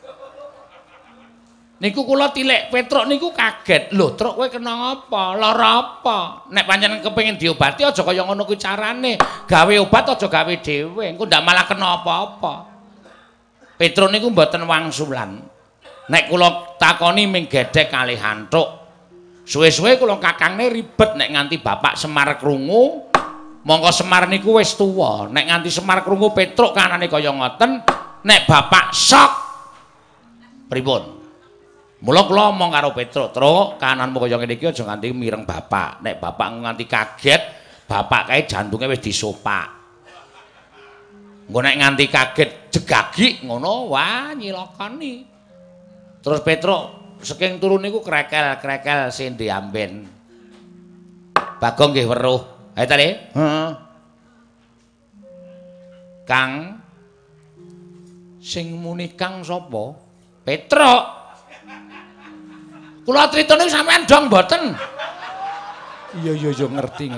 Niku kula tilik Petruk niku kaget. Lho, Truk kowe kena ngapa? Lara apa? Nek pancen kepengin diobati aja kaya ngono kuwi carane. Gawe obat aja gawe dhewe. Engko ndak malah kena apa-apa. Petruk niku mboten wangsulan. Nek kula takoni ming gedhek kalih antuk. Suwe-suwe kula kakangne ribet nek nganti Bapak Semar krungu, mongko Semar niku wis tuwa. Nek nganti Semar krungu Petruk kanane kaya ngoten, nek Bapak sok pripun? Mula kula omong karo Petruk, "Truk, kananmu kaya ngene iki aja nganti mireng Bapak. Nek Bapak nganti kaget, Bapak kae jantunge wis disopak. Engko nek nganti kaget jegagik ngono, wah nyilokani." Terus Petruk saking turu niku krekel-krekel sende amben. Bagong nggih weruh. Ayo ta, Le? Heeh. Kang sing muni Kang sapa? Petruk. Kula tritone sampean dong mboten. Iya ngerti.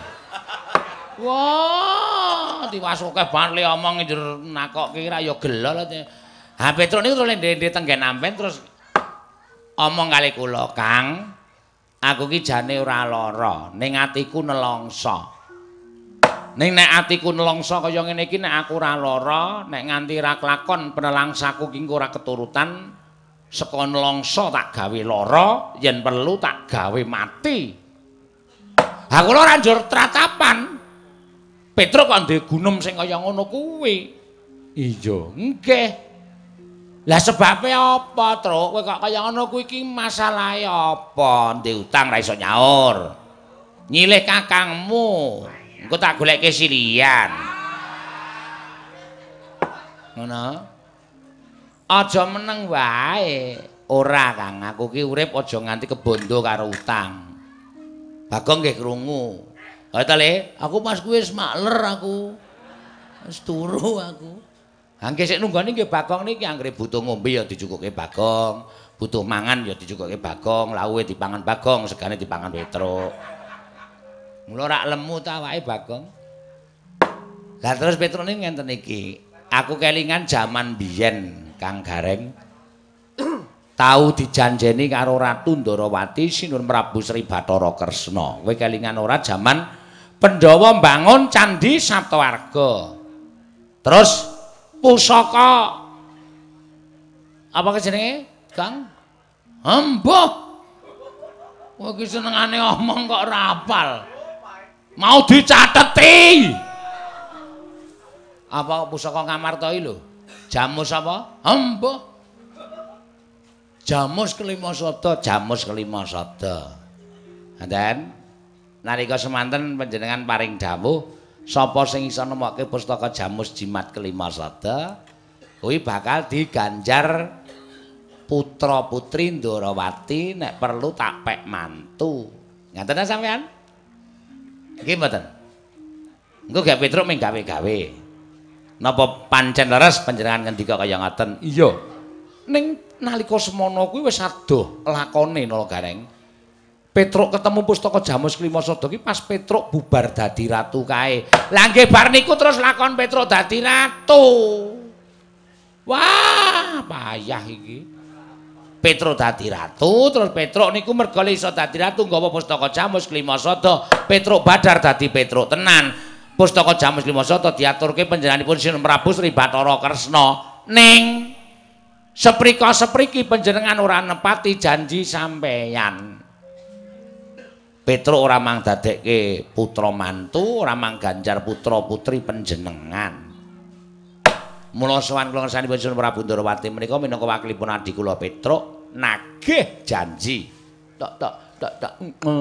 Wah, diwasuke banget le omong njur nakokke ra ya gelo. Ha Petruk niku terus ndek tenggen amben terus omong kali kula, "Kang, aku ki jane ora lara, ning atiku nelongso. Ning nek atiku nelongso kaya ngene iki nek aku ora lara, nek nganti ra kelakon penelangsaku ki ora keturutan, saka nelongso tak gawe lara, yen perlu tak gawe mati." Ha kula ora njur tratapan. Petruk kok ndek gunem sing kaya ngono kuwi. Iya. Nggih. Lah sebabe apa, Truk? Kowe kok kaya ngono kuwi iki masalahe apa? Ndek utang ra iso nyaur. Nyilih kakangmu. Engko tak goleke silian. Ngono. Aja meneng wae. Ora, Kang. Aku ki urip aja nganti kebondo karo utang. Bagong nggih krungu. Ayo ta, Le? Aku pas kuwi wis makler aku. Wis turu aku. Angge sik nunggoni nggih Bagong niki anggere butuh ngombe ya dicukuke Bagong, butuh mangan ya dicukuke Bagong, lawuhe dipangan Bagong, segane dipangan Petruk. Mula rak lemu ta awake Bagong. Lah terus Petruk niki ngenten iki. Aku kelingan jaman biyen Kang Gareng. Tau dijanjeni karo Ratu Ndarawati Sinur Prabu Sri Bathara Kresna. Kowe kelingan ora jaman Pandhawa mbangun Candhi Saptawarga. Terus pusaka apa jenenge, Kang? Embuh. Kowe iki senengane omong kok ora hafal. Mau dicateti. Apa pusaka Ngamarta iki lho? Jamus apa? Embuh. Jamus Kelimasada, Jamus Kelimasada. Then nalika semanten panjenengan paring dawuh sapa sing iso nemokke pustaka Jamus Jimat Kelimasada kuwi bakal diganjar putra putri Ndarawati nek perlu tak pek mantu. Ngaten ta sampean? Nggih mboten. Engko gak Petruk ming gawe-gawe. Napa pancen leres panjenengan ngendika kaya ngoten? Iya. Ning nalika semono kuwi wis adoh lakone Nala Gareng. Petruk ketemu pustaka Jamus Kelimasada ki pas Petruk bubar dadi ratu kae. Lah nggih bar niku terus lakon Petruk dadi ratu. Wah, payah iki. Petruk dadi ratu, terus Petruk niku merga iso dadi ratu nggawa pustaka Jamus Kelimasada. Petruk badar dadi Petruk tenan. Pustaka Jamus Kelimasada diaturke panjenenganipun Sinur Prabu Sri Bathara Kresna. Ning seprika-sepriki panjenengan ora nepati janji sampeyan. Petruk ora mang dadekke putra mantu, ora mang ganjar putra putri panjenengan. Mula sowan kula ngersanipun Sinur Prabu Ndarawati menika minangka wakilipun adi kula Petruk nagih janji. Tak.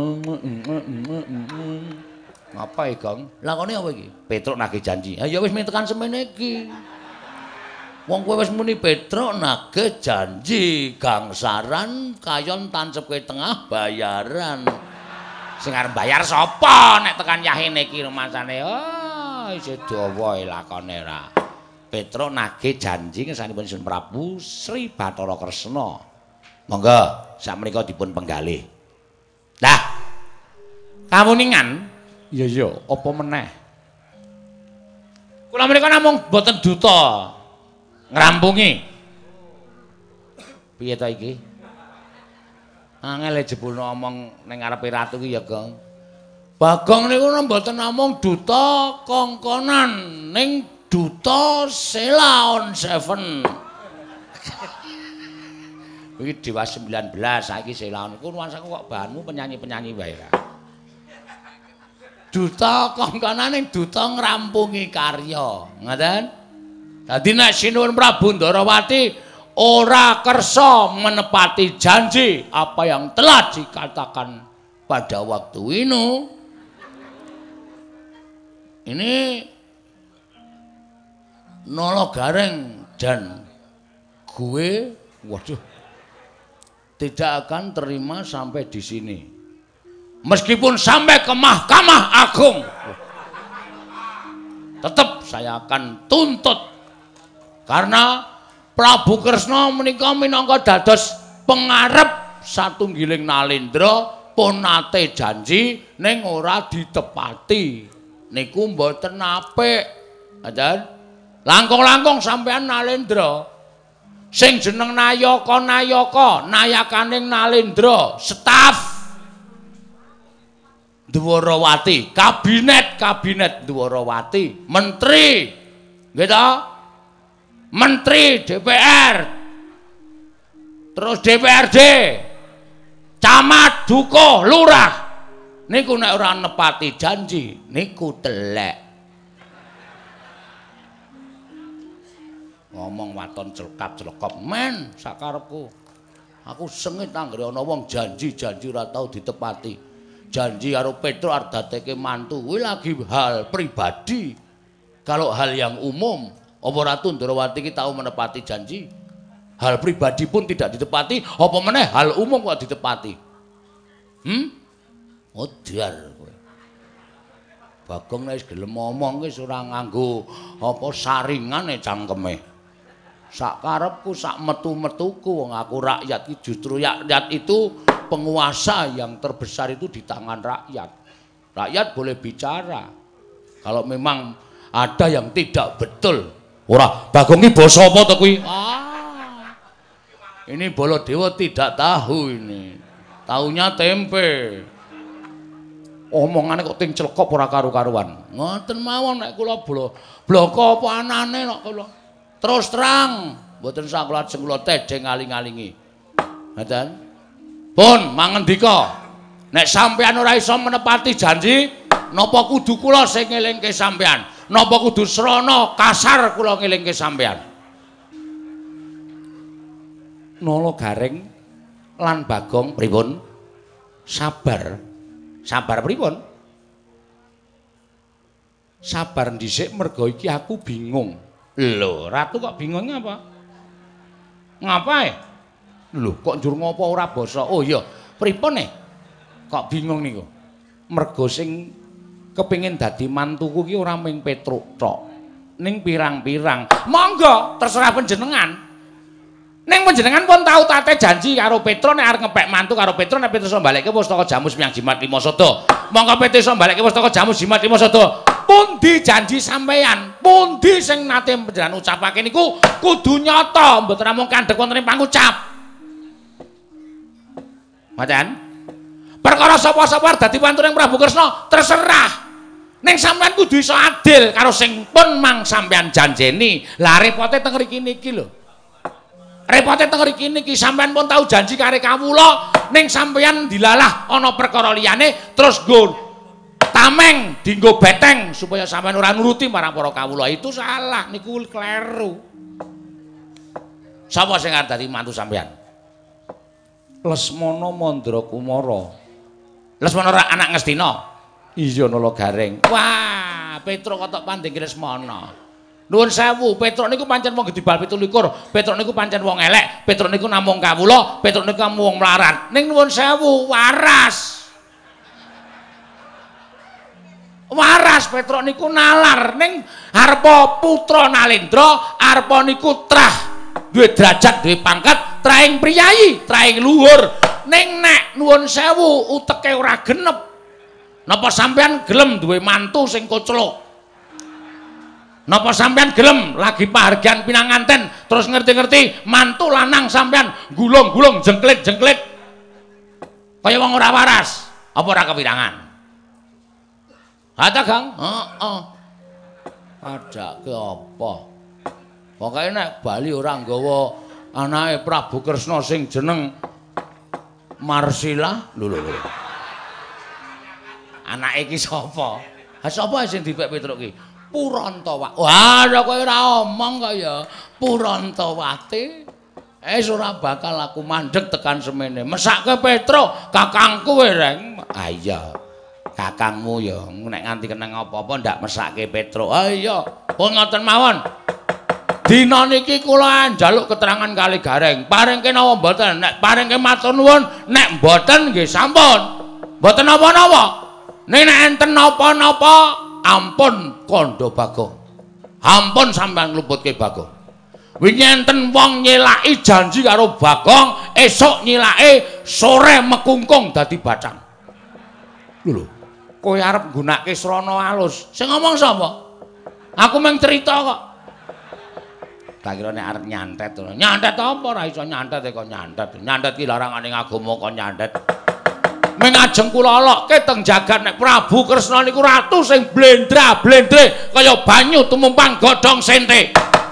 Ngapa iki, Gong? Lakone apa iki? Petruk nagih janji. Ha ya wis tekan semene iki. Wong kowe wis muni Petruk nagih janji, gangsaran kayon tancepke tengah bayaran. Sing arep bayar sapa nek tekan yahine iki rumasane. Oh, isih dawa lakone ra. Petruk nagih janji ngersanipun Sinur Prabu Sri Bathara Kresna. Monggo sakmenika dipun penggalih. Lah. Kamuningan? Iya, apa meneh? Kula menika namung boten duta ngrampungi. Piye ta iki? Angel jebulno omong ning ngarepe ratu ki ya, Gong. Bagong niku mboten namung duta kongkonan ning duta Sheila on Seven. Iki Dewa 19 saiki Selawan. Ku nuansaku kok bahanmu penyanyi-penyanyi wae ra. Duta kongkonane duta ngrampungi karya, ngoten? Dadi nek Sinuwun Prabu Ndarawati ora kersa menepati janji apa yang telah dikatakan pada waktu ini Nolo Gareng dan gue, waduh, tidak akan terima sampai di sini. Meskipun sampai ke Mahkamah Agung, tetap saya akan tuntut karena Prabu Kresna menika minangka dados pengarep satunggiling Nalendra pun nate janji ning ora ditepati. Niku mboten apik. Ajan. Langkung-langkung sampean Nalendra sing jeneng Nayaka nayakaning Nalendra, staf Dwarawati, kabinet Dwarawati, menteri, gitu, menteri DPR, terus DPRD, camat, dukuh, lurah, niku nek ora nepati janji, niku telek. Ngomong waton celkap-celkop, men, sakarepku. Aku sengit anggere ana wong janji-janji ora tau ditepati. Janji karo Petro arep dadekke mantu kuwi lagi hal pribadi. Kalau hal yang umum, apa Ratu Ndarawati iki tau menepati janji? Hal pribadi pun tidak ditepati, apa meneh hal umum kok ditepati? Odiar kowe. Bagong nek wis gelem ngomong wis ora nganggo apa saringane cangkeme. Sak karepku, sak metu-metuku wong aku rakyat iki justru rakyat itu penguasa yang terbesar itu di tangan rakyat. Rakyat boleh bicara. Kalau memang ada yang tidak betul. Ora, Bagong iki basa apa to kuwi? Ini Baladewa tidak tahu ini. Taunya tempe. Omongane kok ting celkop ora karu-karuan. Ngoten mawon nek kula bloko apa anane nek kula. Terus terang, mboten sakula ajeng kula tedeng ngaling-alingi. Ngoten. Pun mangendika, nek sampean ora iso menepati janji, napa kudu kula sing ngelingke sampean? Napa kudu srana kasar kula ngelingke sampean? Nolo Gareng lan Bagong pripun? Sabar. Sabar pripun? Sabar dhisik mergo iki aku bingung. Lho, Ratu kok bingung apa? Ngapae? Lho, kok njur ngopo ora basa? Oh iya, pripun kok bingung niku? Mergo sing kepengin dadi mantuku ki ora mung Petruk tok. Ning pirang-pirang. Monggo, terserah panjenengan. Ning panjenengan pun tau tate janji karo Petro nek arep ngepek mantu karo Petro nek Petro iso mbalekke pustaka jamu Semyang Jimat Lima Sada. Monggo Petro iso mbalekke pustaka jamu Jimat Lima Sada. Pundi janji sampeyan? Pundi sing nate panjenengan ucapake niku kudu nyata, mboten namung kandhek wonten ing pangucap. Macan? Perkara sapa-sapa dadi pantune Prabu Kresna terserah. Ning sampean kudu iso adil karo sing pun mang sampean janjeni. Lah repote teng mriki niki lho. Repote teng mriki niki sampean pun tau janji kare kawula ning sampean dilalah ana perkara liyane terus nggo tameng dinggo beteng supaya sampean ora nuruti marang para kawula. Itu salah niku kleru. Sapa sing arep dadi mantu sampean? Lesmana Mandrakumara. Lesmana anak Ngastina. Iya Nala Gareng. Wah, Petruk kotok panding Lesmana. Nuwun sewu, Petruk niku pancen wong gedhi bal 17. Petruk niku pancen wong elek, Petruk niku namung kawula, Petruk niku wong mlarat. Ning nuwun sewu, waras. Waras Petruk niku nalar ning arepa putra Nalendra, arepa niku trah, duwe derajat, duwe pangkat, traing priyayi, traing luhur. Ning nek nuwun sewu uteke ora genep. Napa sampean gelem duwe mantu sing koclok? Napa sampean gelem lagi pahargyan pinanganten terus ngerti-ngerti mantu lanang sampean gulung-gulung jengklit-jengklit kaya wong ora waras? Apa ora kepirangan? Ada Kang? Heeh. Adake apa? Pokoke nek bali ora nggawa Anake Prabu Kresna sing jeneng Marsila. Lho. Anake iki sapa? Ha sapa sing dipek Petruk ki? Purantawa. Wah, kowe ora omong kok ya. Purantawati. Ora bakal aku mandeg tekan semene. Mesake Petruk, kakangku kowe reng. Ah iya. Kakangmu ya nek nganti keneng apa-apa ndak mesake Petruk. Ah iya. Pun ngoten mawon. Dina niki kula njaluk keterangan kali Gareng. Paringke napa mboten? Nek paringke matur nuwun, nek mboten nggih sampun. Mboten napa-napa. Nek enten napa-napa, ampun kandha Bagong. Ampun sampeyan ngluputke Bagong. Wingi enten wong nyelaki janji karo Bagong, esuk nyelake sore mekungkung dadi bacang. Lho, kowe arep nggunakake srana alus. Sing ngomong sapa? Aku mung cerita kok. Tak kira nek arep nyantet. Nyantet apa ora iso nyantet kok nyantet. Nyantet ki larangane agama kok nyantet. Ming ajeng kula lokke teng jagat nek Prabu Kresna niku ratu sing blendra-blendre kaya banyu tumumpang godhong sente.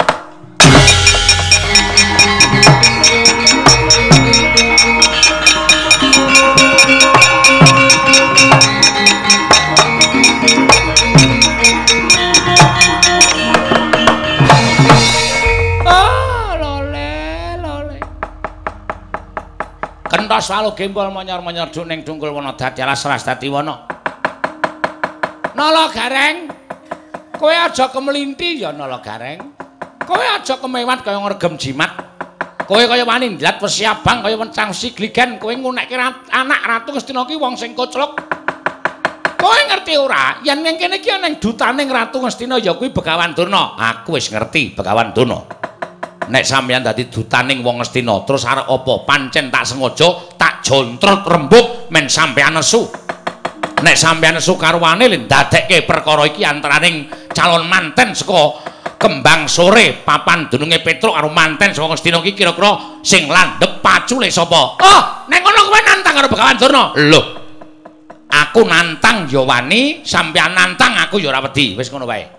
Kentos walu gembol monyor-monyor ning dungkul wana dadi alas-alas dadi wana. Nala Gareng, kowe aja kemlinti ya Nala Gareng. Kowe aja kemewat kaya ngregem jimat. Kowe kaya wani ndlat wesi abang kaya wencang sigligen, kowe ngunekke anak Ratu Ngastina ki wong sing kocluk. Kowe ngerti ora? Yen ning kene iki ana dutaning Ratu Ngastina ya kuwi Begawan Durna. Aku wis ngerti Begawan Durna. Nek sampeyan dadi dutaning wong Ngastina terus arep apa? Pancen tak sengaja tak jontrot rembug men sampeyan nesu. Nek sampeyan nesu karwane lho ndadekke perkara iki antaraning calon manten saka Kembang Sore papan dununge Petruk karo manten saka Ngastina iki kira-kira sing landhep pacule sapa? Oh, nek ngono kowe nantang karo Begawan Durna. Lho. Aku nantang ya wani, sampeyan nantang aku ya ora wedi. Wis ngono wae.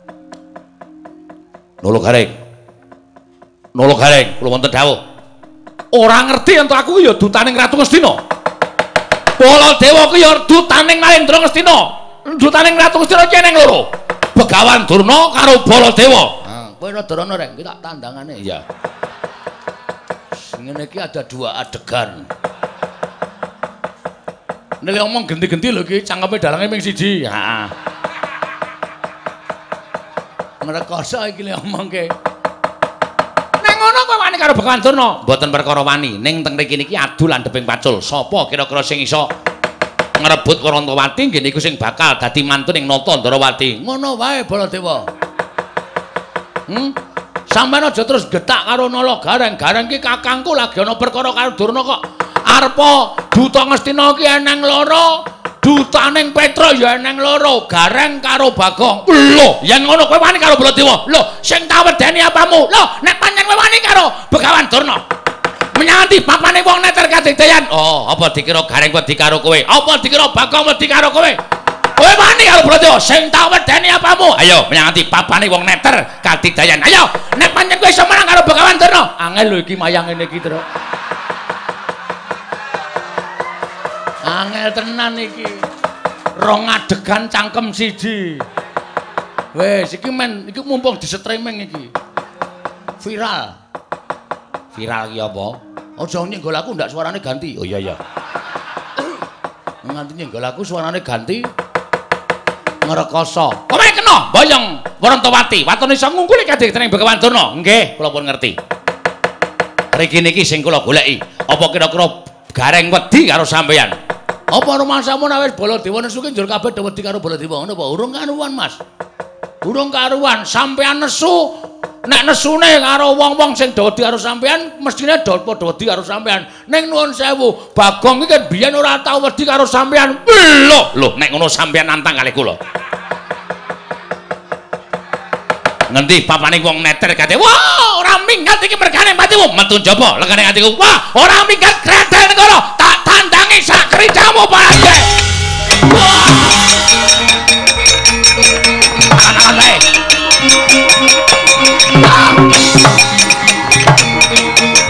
Nolo Gareng. Nolo Gareng, kula wonten dawuh. Ora ngerti ento aku ya dutaning Ratu Ngastina. Baladewa ku ya dutaning Narendra Ngastina. Dutaning Ratu Ngastina iki eneng loro. Begawan Durna karo Baladewa. Nah, kowe Radarana rek, iki tak tandangane. Iya. Ngene iki ada dua adegan. Nek ngomong genti-genti lho iki cangkeme dalange ming siji. Heeh. Ngrekoso iki lho ngomongke. Ngono kowe wani karo Begawan Durna? Mboten perkara wani, ning teng mriki niki adu landheping pacul. Sapa kira-kira sing iso ngrebut Warantawati nggih niku sing bakal dadi mantu ning Nata Ndarawati. Ngono wae Baladewa. Sampeyan aja terus getak karo Nala Gareng. Gareng ki kakangku lagi ana perkara karo Durna kok. Arepa duta Ngastina ki eneng loro. Dutaning Petruk ya eneng loro, Gareng karo Bagong. Lho, yen ngono kowe wani karo Baladewa. Lho, sing tak wedeni apamu? Lho, nek pancen kowe wani karo Begawan Durna. Menyang papane wong neter kadigdayan. Oh, apa dikira Gareng wedi karo kowe? Apa dikira Bagong wedi karo kowe? Kowe wani karo Baladewa, sing tak wedeni apamu? Ayo, menyang papane wong neter kadigdayan. Ayo, nek pancen kowe iso menang karo Begawan Durna. Angel lho iki mayang ngene iki, Tru. Angel tenan iki. Rong adegan cangkem siji. Wes iki men iki mumpung di streaming iki. Viral. Viral ki apa? Aja nyenggol aku ndak suarane ganti. Oh iya iya. Nganti nyenggol aku suarane ganti. Ngrekoso. Kowe kena boyong Warantawati. Watone iso ngungkuli kadhektening Begawan Durna. Nggih, kula pun ngerti. Mriki niki sing kula goleki. Apa kira-kira Gareng wedi karo sampeyan? Apa rumasamu nek wis Baladewa nesu ki njur kabeh wedi karo Baladewa ngono apa? Urung karuan, Mas. Urung karuan, sampeyan nesu. Nek nesune karo wong-wong sing wedi karo sampeyan, mestine padha wedi karo sampeyan. Ning nuwun sewu, Bagong iki kan biyen ora tau wedi karo sampeyan. Lho, nek ngono sampeyan nantang kalih kula. Ngendi papane wong neter kate. Wah, ora minggat iki mergane patimu. Metu njaba legane atiku. Wah, ora minggat gradel kono. Tak tandangi sak kridamu parane. Wah. Ana-ana.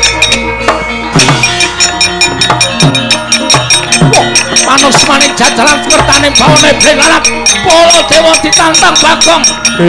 dalan sekertane bawane belalat Baladewa ditantang Bagong.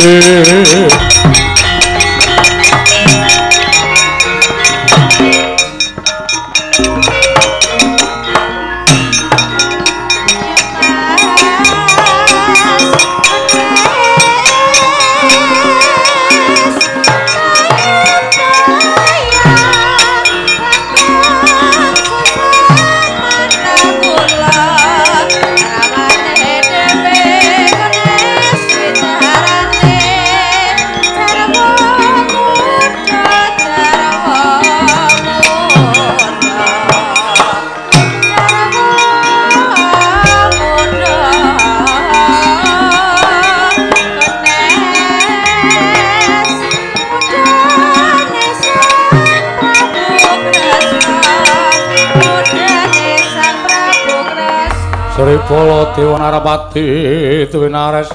Sri Baladewa Narapati duwe nares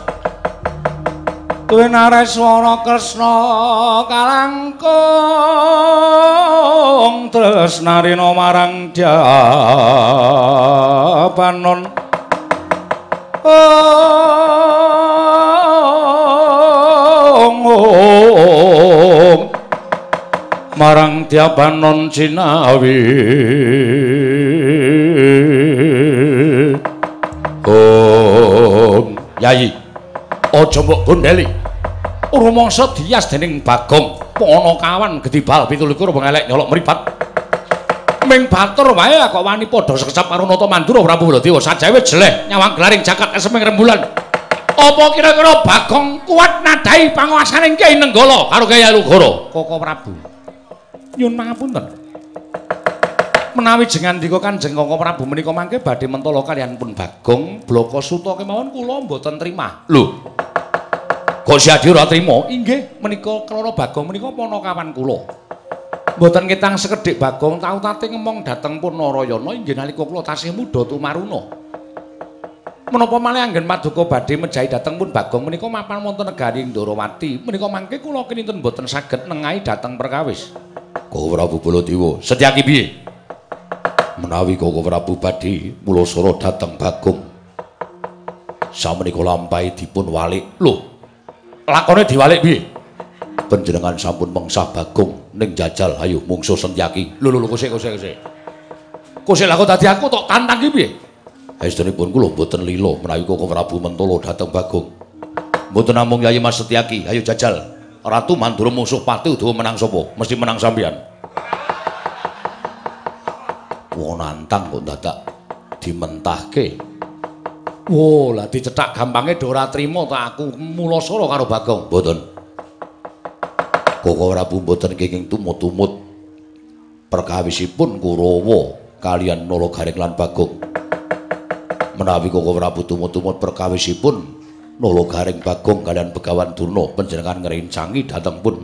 wana Kresna kalangkung tresnarina marang Dyapanon marang Dyapanon Cinawi Yayi, aja mbok gondeli. Rumangsa dias dening Bagong, Panakawan Gedibal 17 pengelek nyolok mripat. Ming batur wae kok wani padha sekecap karo Nata Mandura Prabu Baladewa sajawe jeleh nyawang glaring jagat eseming rembulan. Apa kira-kira Bagong kuat nadai panguwasaning Kyai Nenggala karo Kyai Alugara? Koko Prabu. Nyuwun pangapunten. Menawi jenengan ndika Kanjeng Koko Prabu menika mangke badhe mentala kaliyan pun Bagong Blaka Suta kemawon kula mboten trimah. Lho. Kok Siadi ora trima? Inggih, menika keloro Bagong menika panakawan kula. Mboten ketang sekedhik Bagong tau tate ngemong dhateng pun Narayana inggih nalika kula tasih muda tumaruna. Menapa malih anggen paduka badhe mejahi dhateng pun Bagong menika mapan wonten negari Ndarawati. Menika mangke kula kinten mboten saged nengahi dhateng perkawis. Koko Prabu Baladewa, setyaki piye? Menawi Koko Prabu badhe mulasara dhateng Bagong samenika lampahe dipun walik. Lho, lakone diwalik piye? Panjenengan sampun mengsah Bagong ning jajal ayo mungsuh Sentyaki. Lho kosek. Kosek lha kok dadi aku tok tantang ki piye? Estunipun kula mboten lila menawi Koko Prabu mentala dhateng Bagong. Mboten namung Yayi Mas Setyaki, ayo jajal. Ratu Mandura mungsuh Pati Udawa menang sapa? Mesti menang sampeyan. Wong nantang kok dadak dimentahke. Wo, lah dicethak gampange do ora trima ta aku mulasara karo Bagong. Mboten. Koko Prabu mboten kenging tumut-tumut perkawisipun Kurawa kaliyan Nalagaring lan Bagong. Menawi Koko Prabu tumut-tumut perkawisipun Nalagaring Bagong kaliyan Begawan Durna panjenengan ngrencangi dhateng pun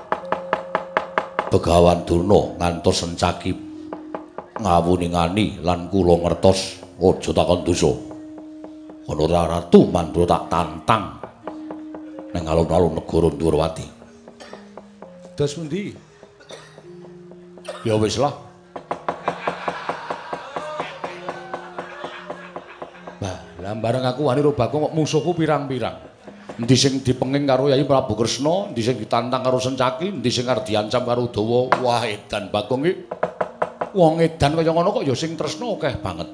Begawan Durna ngantos Sencaki ngawuningani lan kula ngertos aja takon dosa. Ana Ratu Mandura tak tantang ning alun-alun negara Ndarawati. Dos pundi? Ya wis lah. Bah, lah bareng aku wani ro Bagong kok musuhku pirang-pirang. Endi sing dipenging karo Yayi Prabu Kresna, endi sing ditantang karo Sencaki, endi sing arep diancam karo Udawa. Wah, edan Bagong iki. Wong edan kaya ngono kok ya sing tresna akeh banget.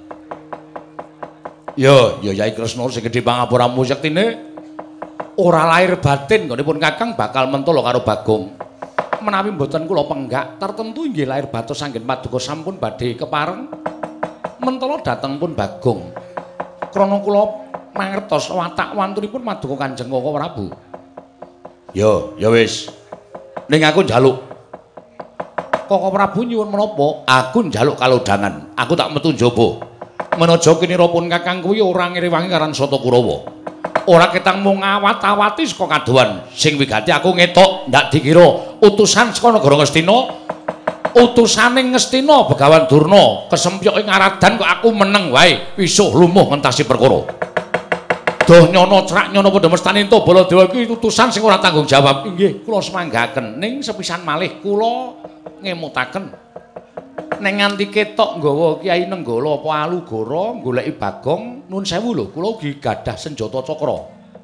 Ya Yayi Kresna sing gedhe pangapuramu sektine ora lahir batin nggonipun Kakang bakal mentala karo Bagong. Menawi mboten kula penggak, tertentu inggih lahir batos anggen paduka sampun badhe kepareng mentala dhateng pun Bagong. Krana kula mangertos watak wantunipun paduka Kanjeng Koko Prabu. Ya wis. Ning aku njaluk Koko Prabu nyuwun menapa? Aku njaluk kalodhangan. Aku tak metu njaba. Menaja kinira pun Kakang kuwi ora ngrewangi karan Sata Kurawa. Ora ketang mung ngawat-awati saka kadohan. Sing wigati aku ngetok ndak dikira utusan saka negara Ngastina. Utusane Ngastina Begawan Durna kesempyok ing Aradan kok aku meneng wae. Wisuh lumuh ngentasi perkara. Doh nyono crak nyono padha mestani ento Baladewa iki utusan sing ora tanggung jawab. Inggih, kula semanggaken ning sepisan malih kula ngemutaken nek nganti ketok nggawa Kyai Nenggala apa Alugara goleki Bagong nuwun sewu lho kula ugi gadah senjata cakra.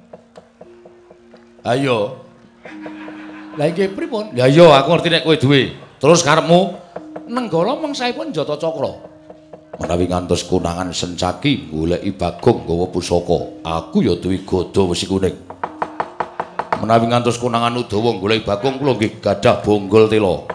Ayo. Lah iki pripun? Ya iya aku ngerti nek kowe duwe. Terus karepmu Nenggala mangsaipun njata cakra. Menawi ngantos kunangan sencaki goleki Bagong nggawa pusaka, aku ya duwe gada wesi kuning. Menawi ngantos kunangan Udawa goleki Bagong kula nggih gadah bonggol tela.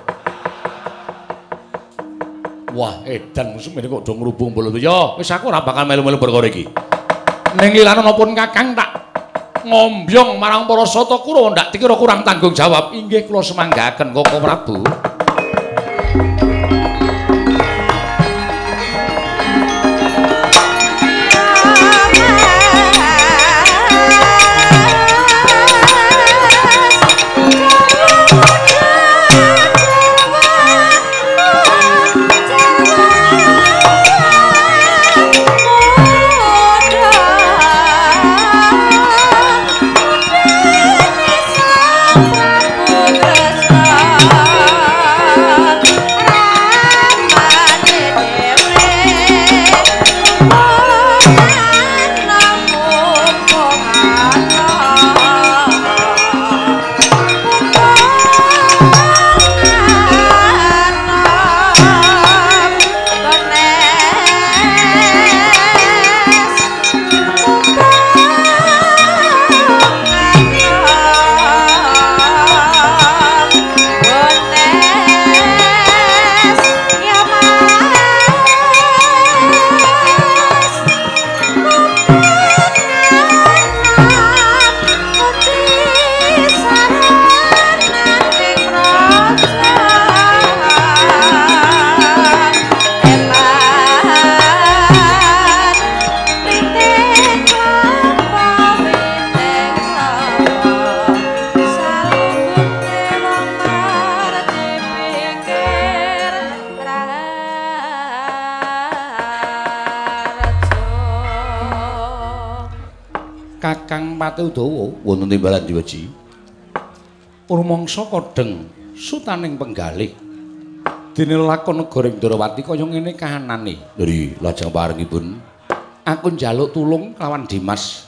Wah, edan semene kok do ngrubung bola. Ya, wis aku ora bakal melu-melu perkara iki. Ning ilanan pun Kakang tak ngombyong marang para Sata Kurawa ndak dikira kurang tanggung jawab. Inggih kula semanggaken Koko Prabu. Udawa wonten timbalan Diwaji rumangsa kodheng sutaning penggalih dene lakon negara Ndrawati kaya ngene kahanane dari lajeng parengipun aku njaluk tulung lawan Dimas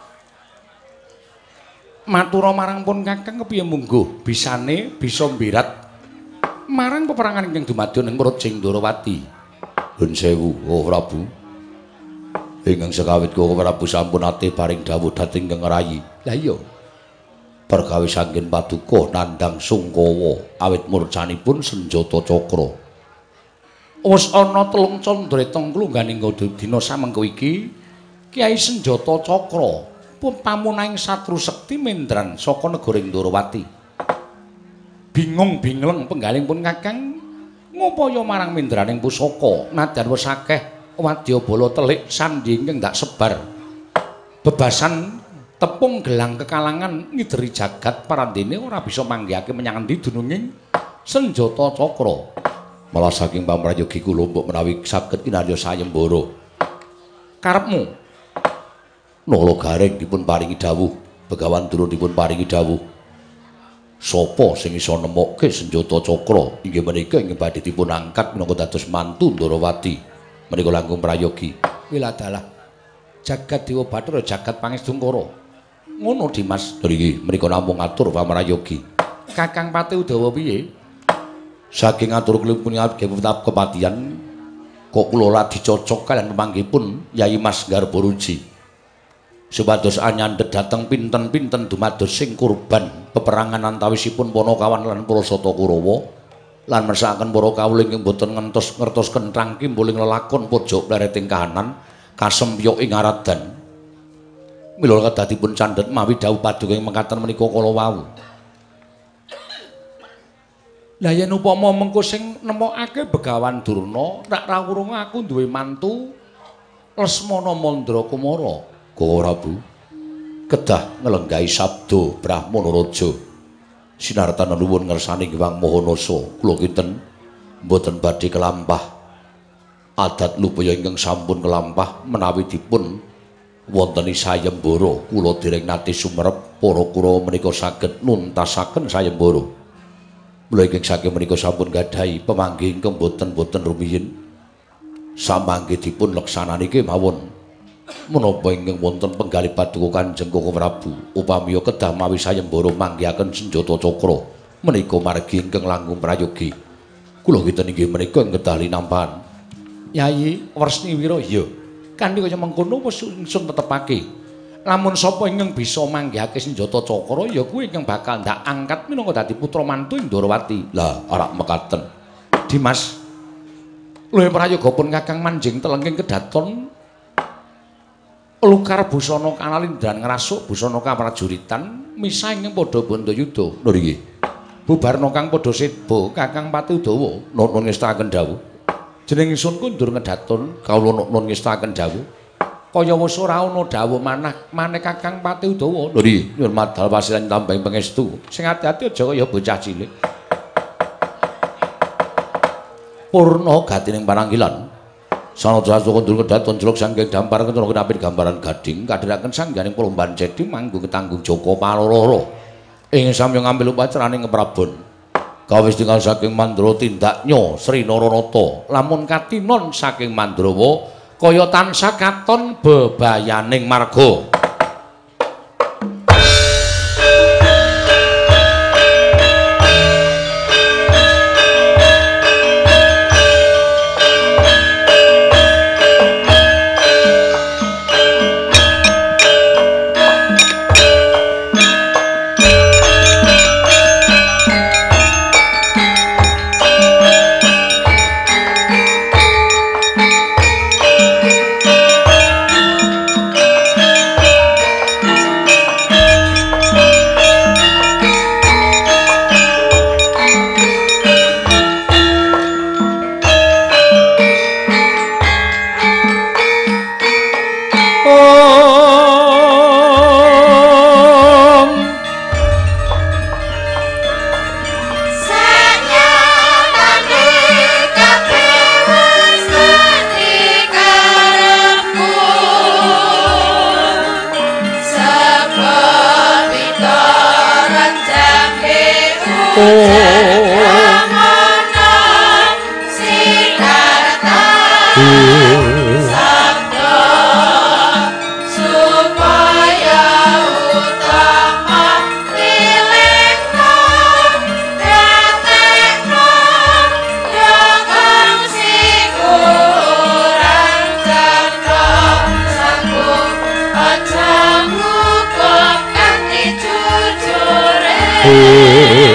matura marang pun Kakang kepiye mungguh bisane bisa mbirat marang peperangan ingkang dumadya ing Projing Ndrawati. Nuwun sewu Oh Prabu. Ingkang sekawit Koko Prabu sampun ate paring dawuh dhateng Kang Rayi. Lah iya. Perkawis anggen paduka nandhang Sungkawa awit murcanipun senjata cakra. Wis ana 3 candretong klungganing dina samengko iki Kyai senjata cakra pamunahing satru sekti mendran saka negara Ndrawati. Bingung-bingleng penggaling pun Kakang ngupaya marang mendraning pusaka nadyan wis akeh wadyabala telik sandhi ingkang ndak sebar bebasan tepung gelang kekalangan ngideri jagat parandene ora bisa manggihake menyang endi dununging senjata cakra. Malah saking pamrayogi kula mbok menawi saged kinarya sayembara karepmu Nala Gareng dipun paringi dawuh, Begawan Durna dipun paringi dawuh. Sapa sing isa nemokke senjata cakra inggih menika ing badhe dipun angkat minangka dados mantu Ndrawati. Menika langkung prayogi. Wiladalah jagat Dewa Bathara jagat Pangestungkara. Ngono Dimas. Nggih, menika namung atur pamrayogi. Kakang Pati Udawa piye? Saking atur kelipun tetap kepatihan kok kula ora dicocok kaliyan pemanggihipun Yai Mas Garbaruji. Supados anyandhet dhateng pinten-pinten dumados sing kurban peperangan antawisipun Panakawan lan para Sata Kurawa. Lan mersakaken para kawula ingkang boten ngertos kentrang kimbuling lelakon pojok plereting kahanan kasempyok ing aradan. Mila kedadipun candhet mawi dawuh paduka ing mekaten menika kala wau. Lah yen upama mengko sing nemokake Begawan Durna, rak rawurunga aku duwe mantu Lesmana Mandra Kumara. Koko Prabu kedah nglenggahi sabda Brahmana Raja. Sinartan nuwun ngersani Hyang Mahanasa kula kinten mboten badhe kelampah adat lupaya ingkang sampun kelampah menawi dipun wonteni sayembara kula dereng nate sumerep para Kurawa menika saged nuntasaken sayembara. Mula ingkang saking menika sampun gadahi pamanggih ingkang boten-boten rumiyin. Samanggih dipun leksanani kemawon. Menapa ingkang wonten penggalih paduka Kanjeng Koko Prabu upami kedah mawi sayembara manggihaken senjata cakra menika margi ingkang langkung prayogi. Kula kinten inggih menika kedah linampahan. Yayi Wresni Wira iya. Kanthi kaya mengkono wis ingsun tetepake. Lamun sapa ingkang bisa manggihake senjata cakra ya kuwi ingkang bakal ndak angkat minangka dadi putra mantu Ndrawati. Lah, ora mekaten. Dimas. Luwih prayogapun Kakang Manjing Telengking kedaton lukar busana kanalindran ngrasuk busana kaprajuritan misah ingkang padha bandayuda. Lho nggih. Bubarna kang padha sedba Kakang Pati Udawa nuwun ngestaken dawuh. Jeneng ingsun kundur ngedaton kawula nuwun ngestaken dawuh. Kaya wis ora ana dawuh maneh Kakang Pati Udawa. Lho nggih, nyuwun madhal pasilan tambahing pangestu. Sing ati-ati aja kaya bocah cilik. Purna gatining paranggilan. Sanadyan kundur kedaton jeluk sangking dampar kencana kenapit gambaran gading kadhiraken sangganing Plomban Cedi manggung tanggung Joko Paloro. Ing samya ngambil upacaraning ngeprabon. Kawis tinggal saking Mandrawa tindaknya Sri Naranata. Lamun katinon saking Mandrawa kaya tansah katon bebayaning marga. Oh